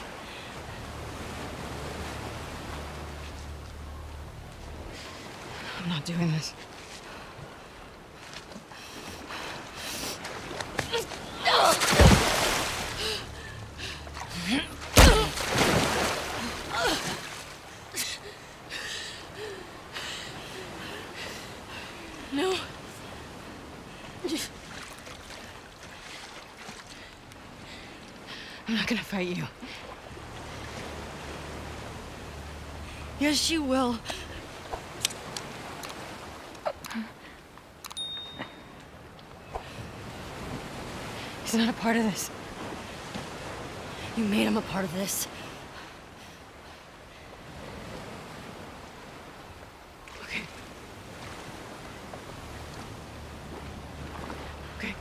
I'm not doing this. No. I'm not gonna fight you. Yes, you will. He's not a part of this. You made him a part of this. Okay. Okay.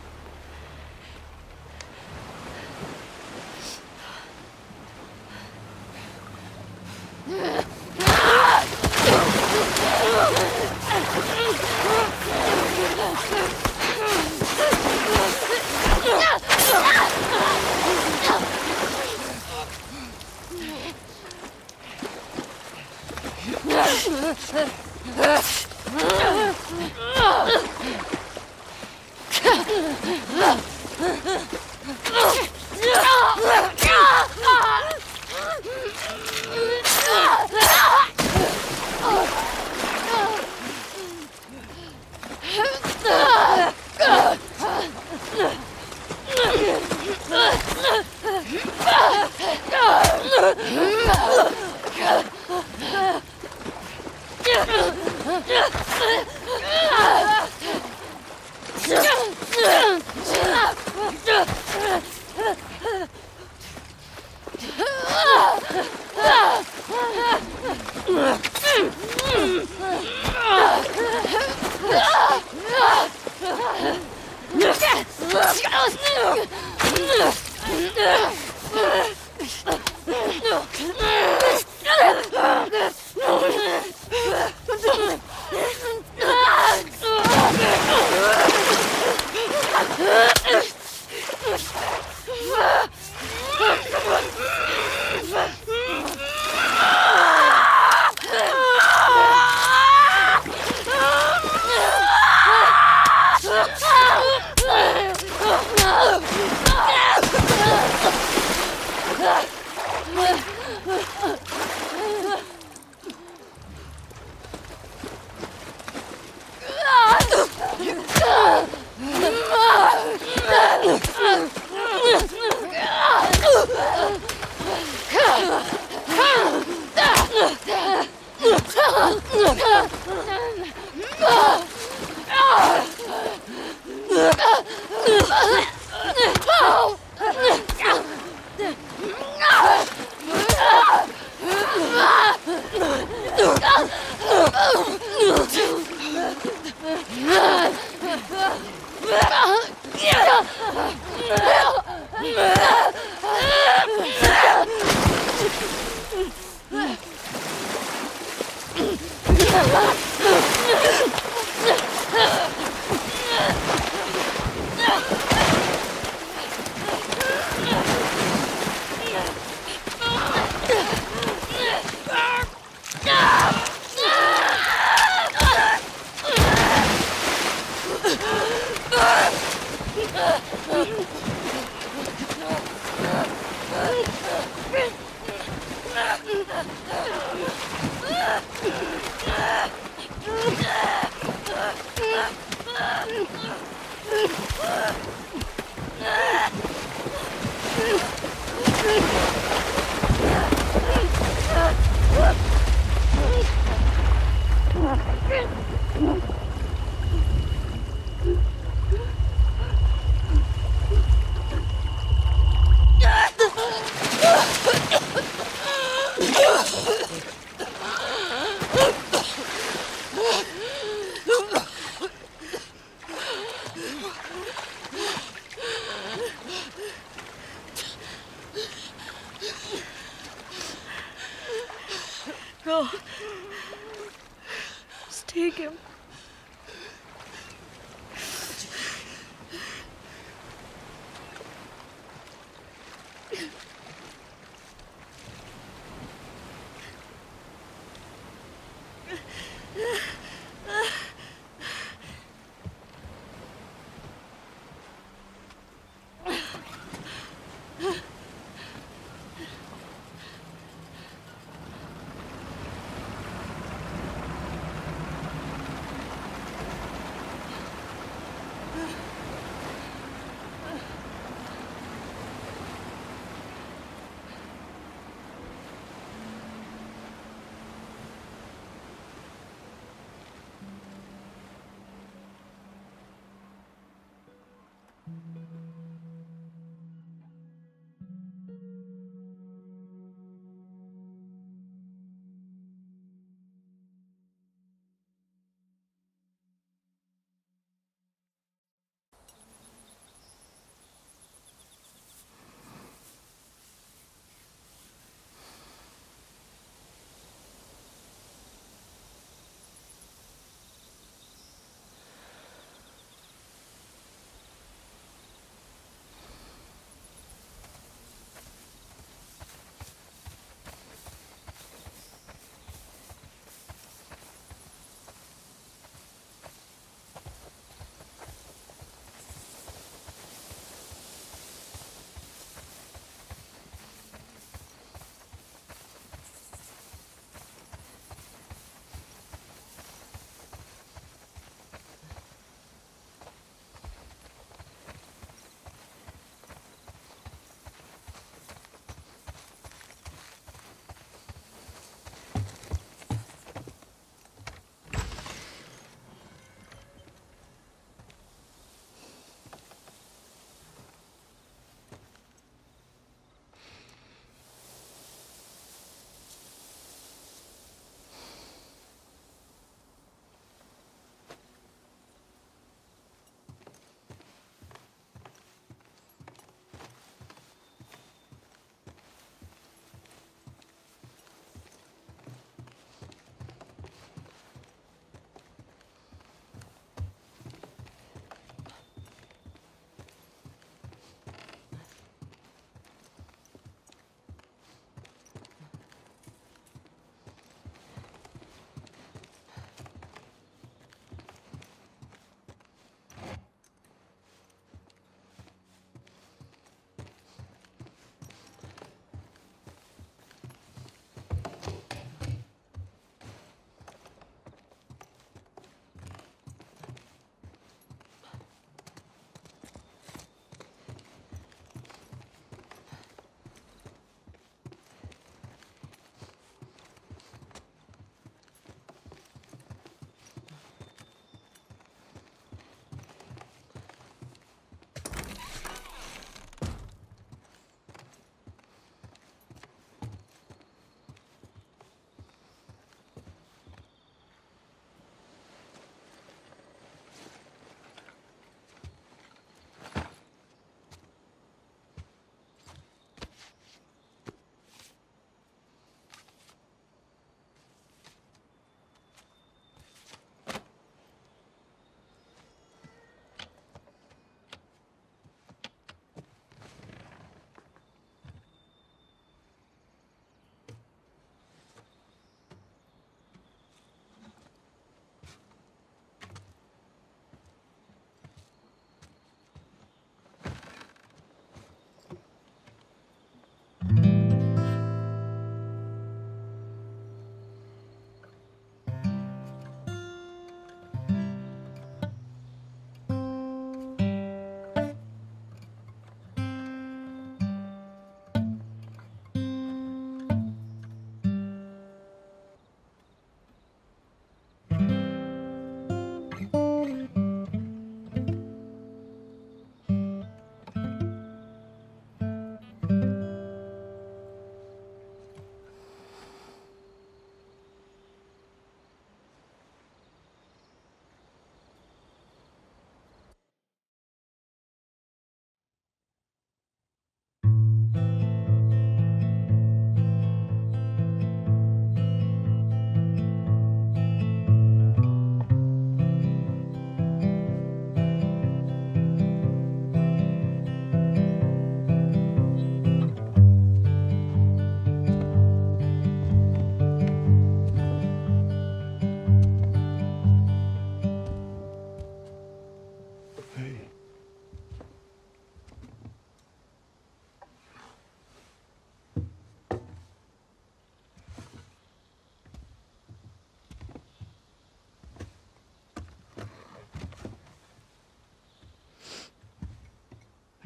Go. Just take him.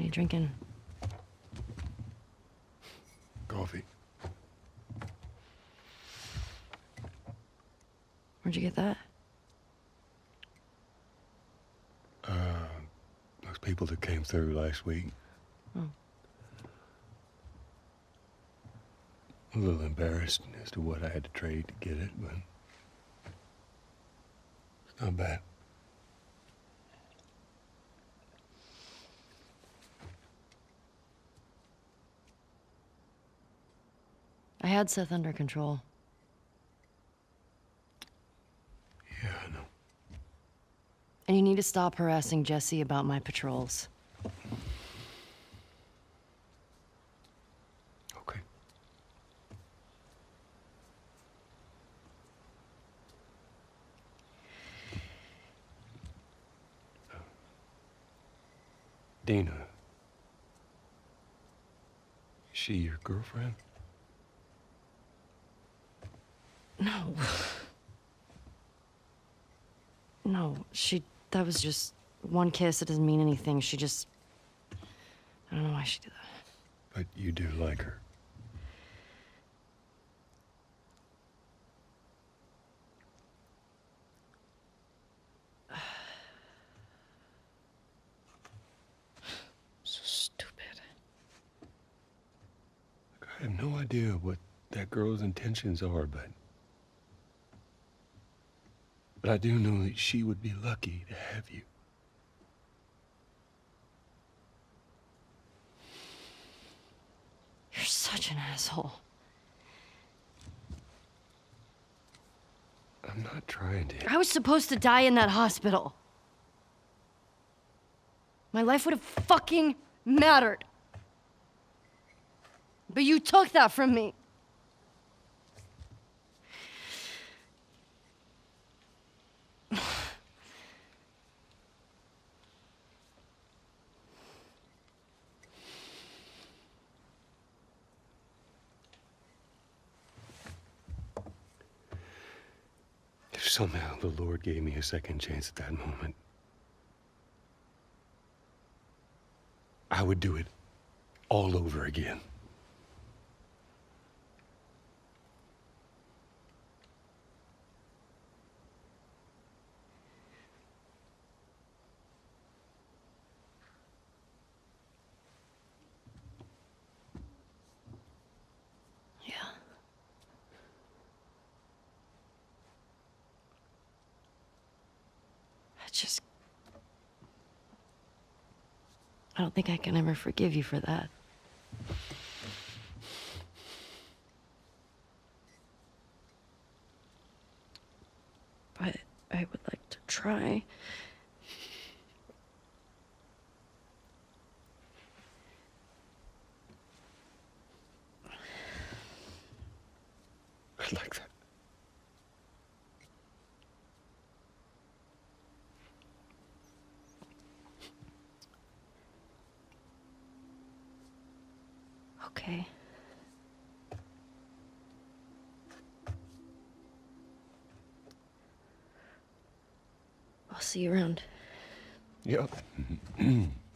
you drinking? Coffee. Where'd you get that? Uh, those people that came through last week. Oh. A little embarrassed as to what I had to trade to get it, but it's not bad. I had Seth under control. Yeah, I know. And you need to stop harassing Jesse about my patrols. Okay. Dina. Is she your girlfriend? No. No, she... That was just one kiss. It doesn't mean anything. She just... I don't know why she did that. But you do like her. So stupid. Look, I have no idea what that girl's intentions are, but... But I do know that she would be lucky to have you. You're such an asshole. I'm not trying to... I was supposed to die in that hospital. My life would have fucking mattered. But you took that from me. If somehow the Lord gave me a second chance at that moment, I would do it all over again. Yeah. I just... I don't think I can ever forgive you for that. But I would like to try. I'd like that. Okay. I'll see you around. Yep.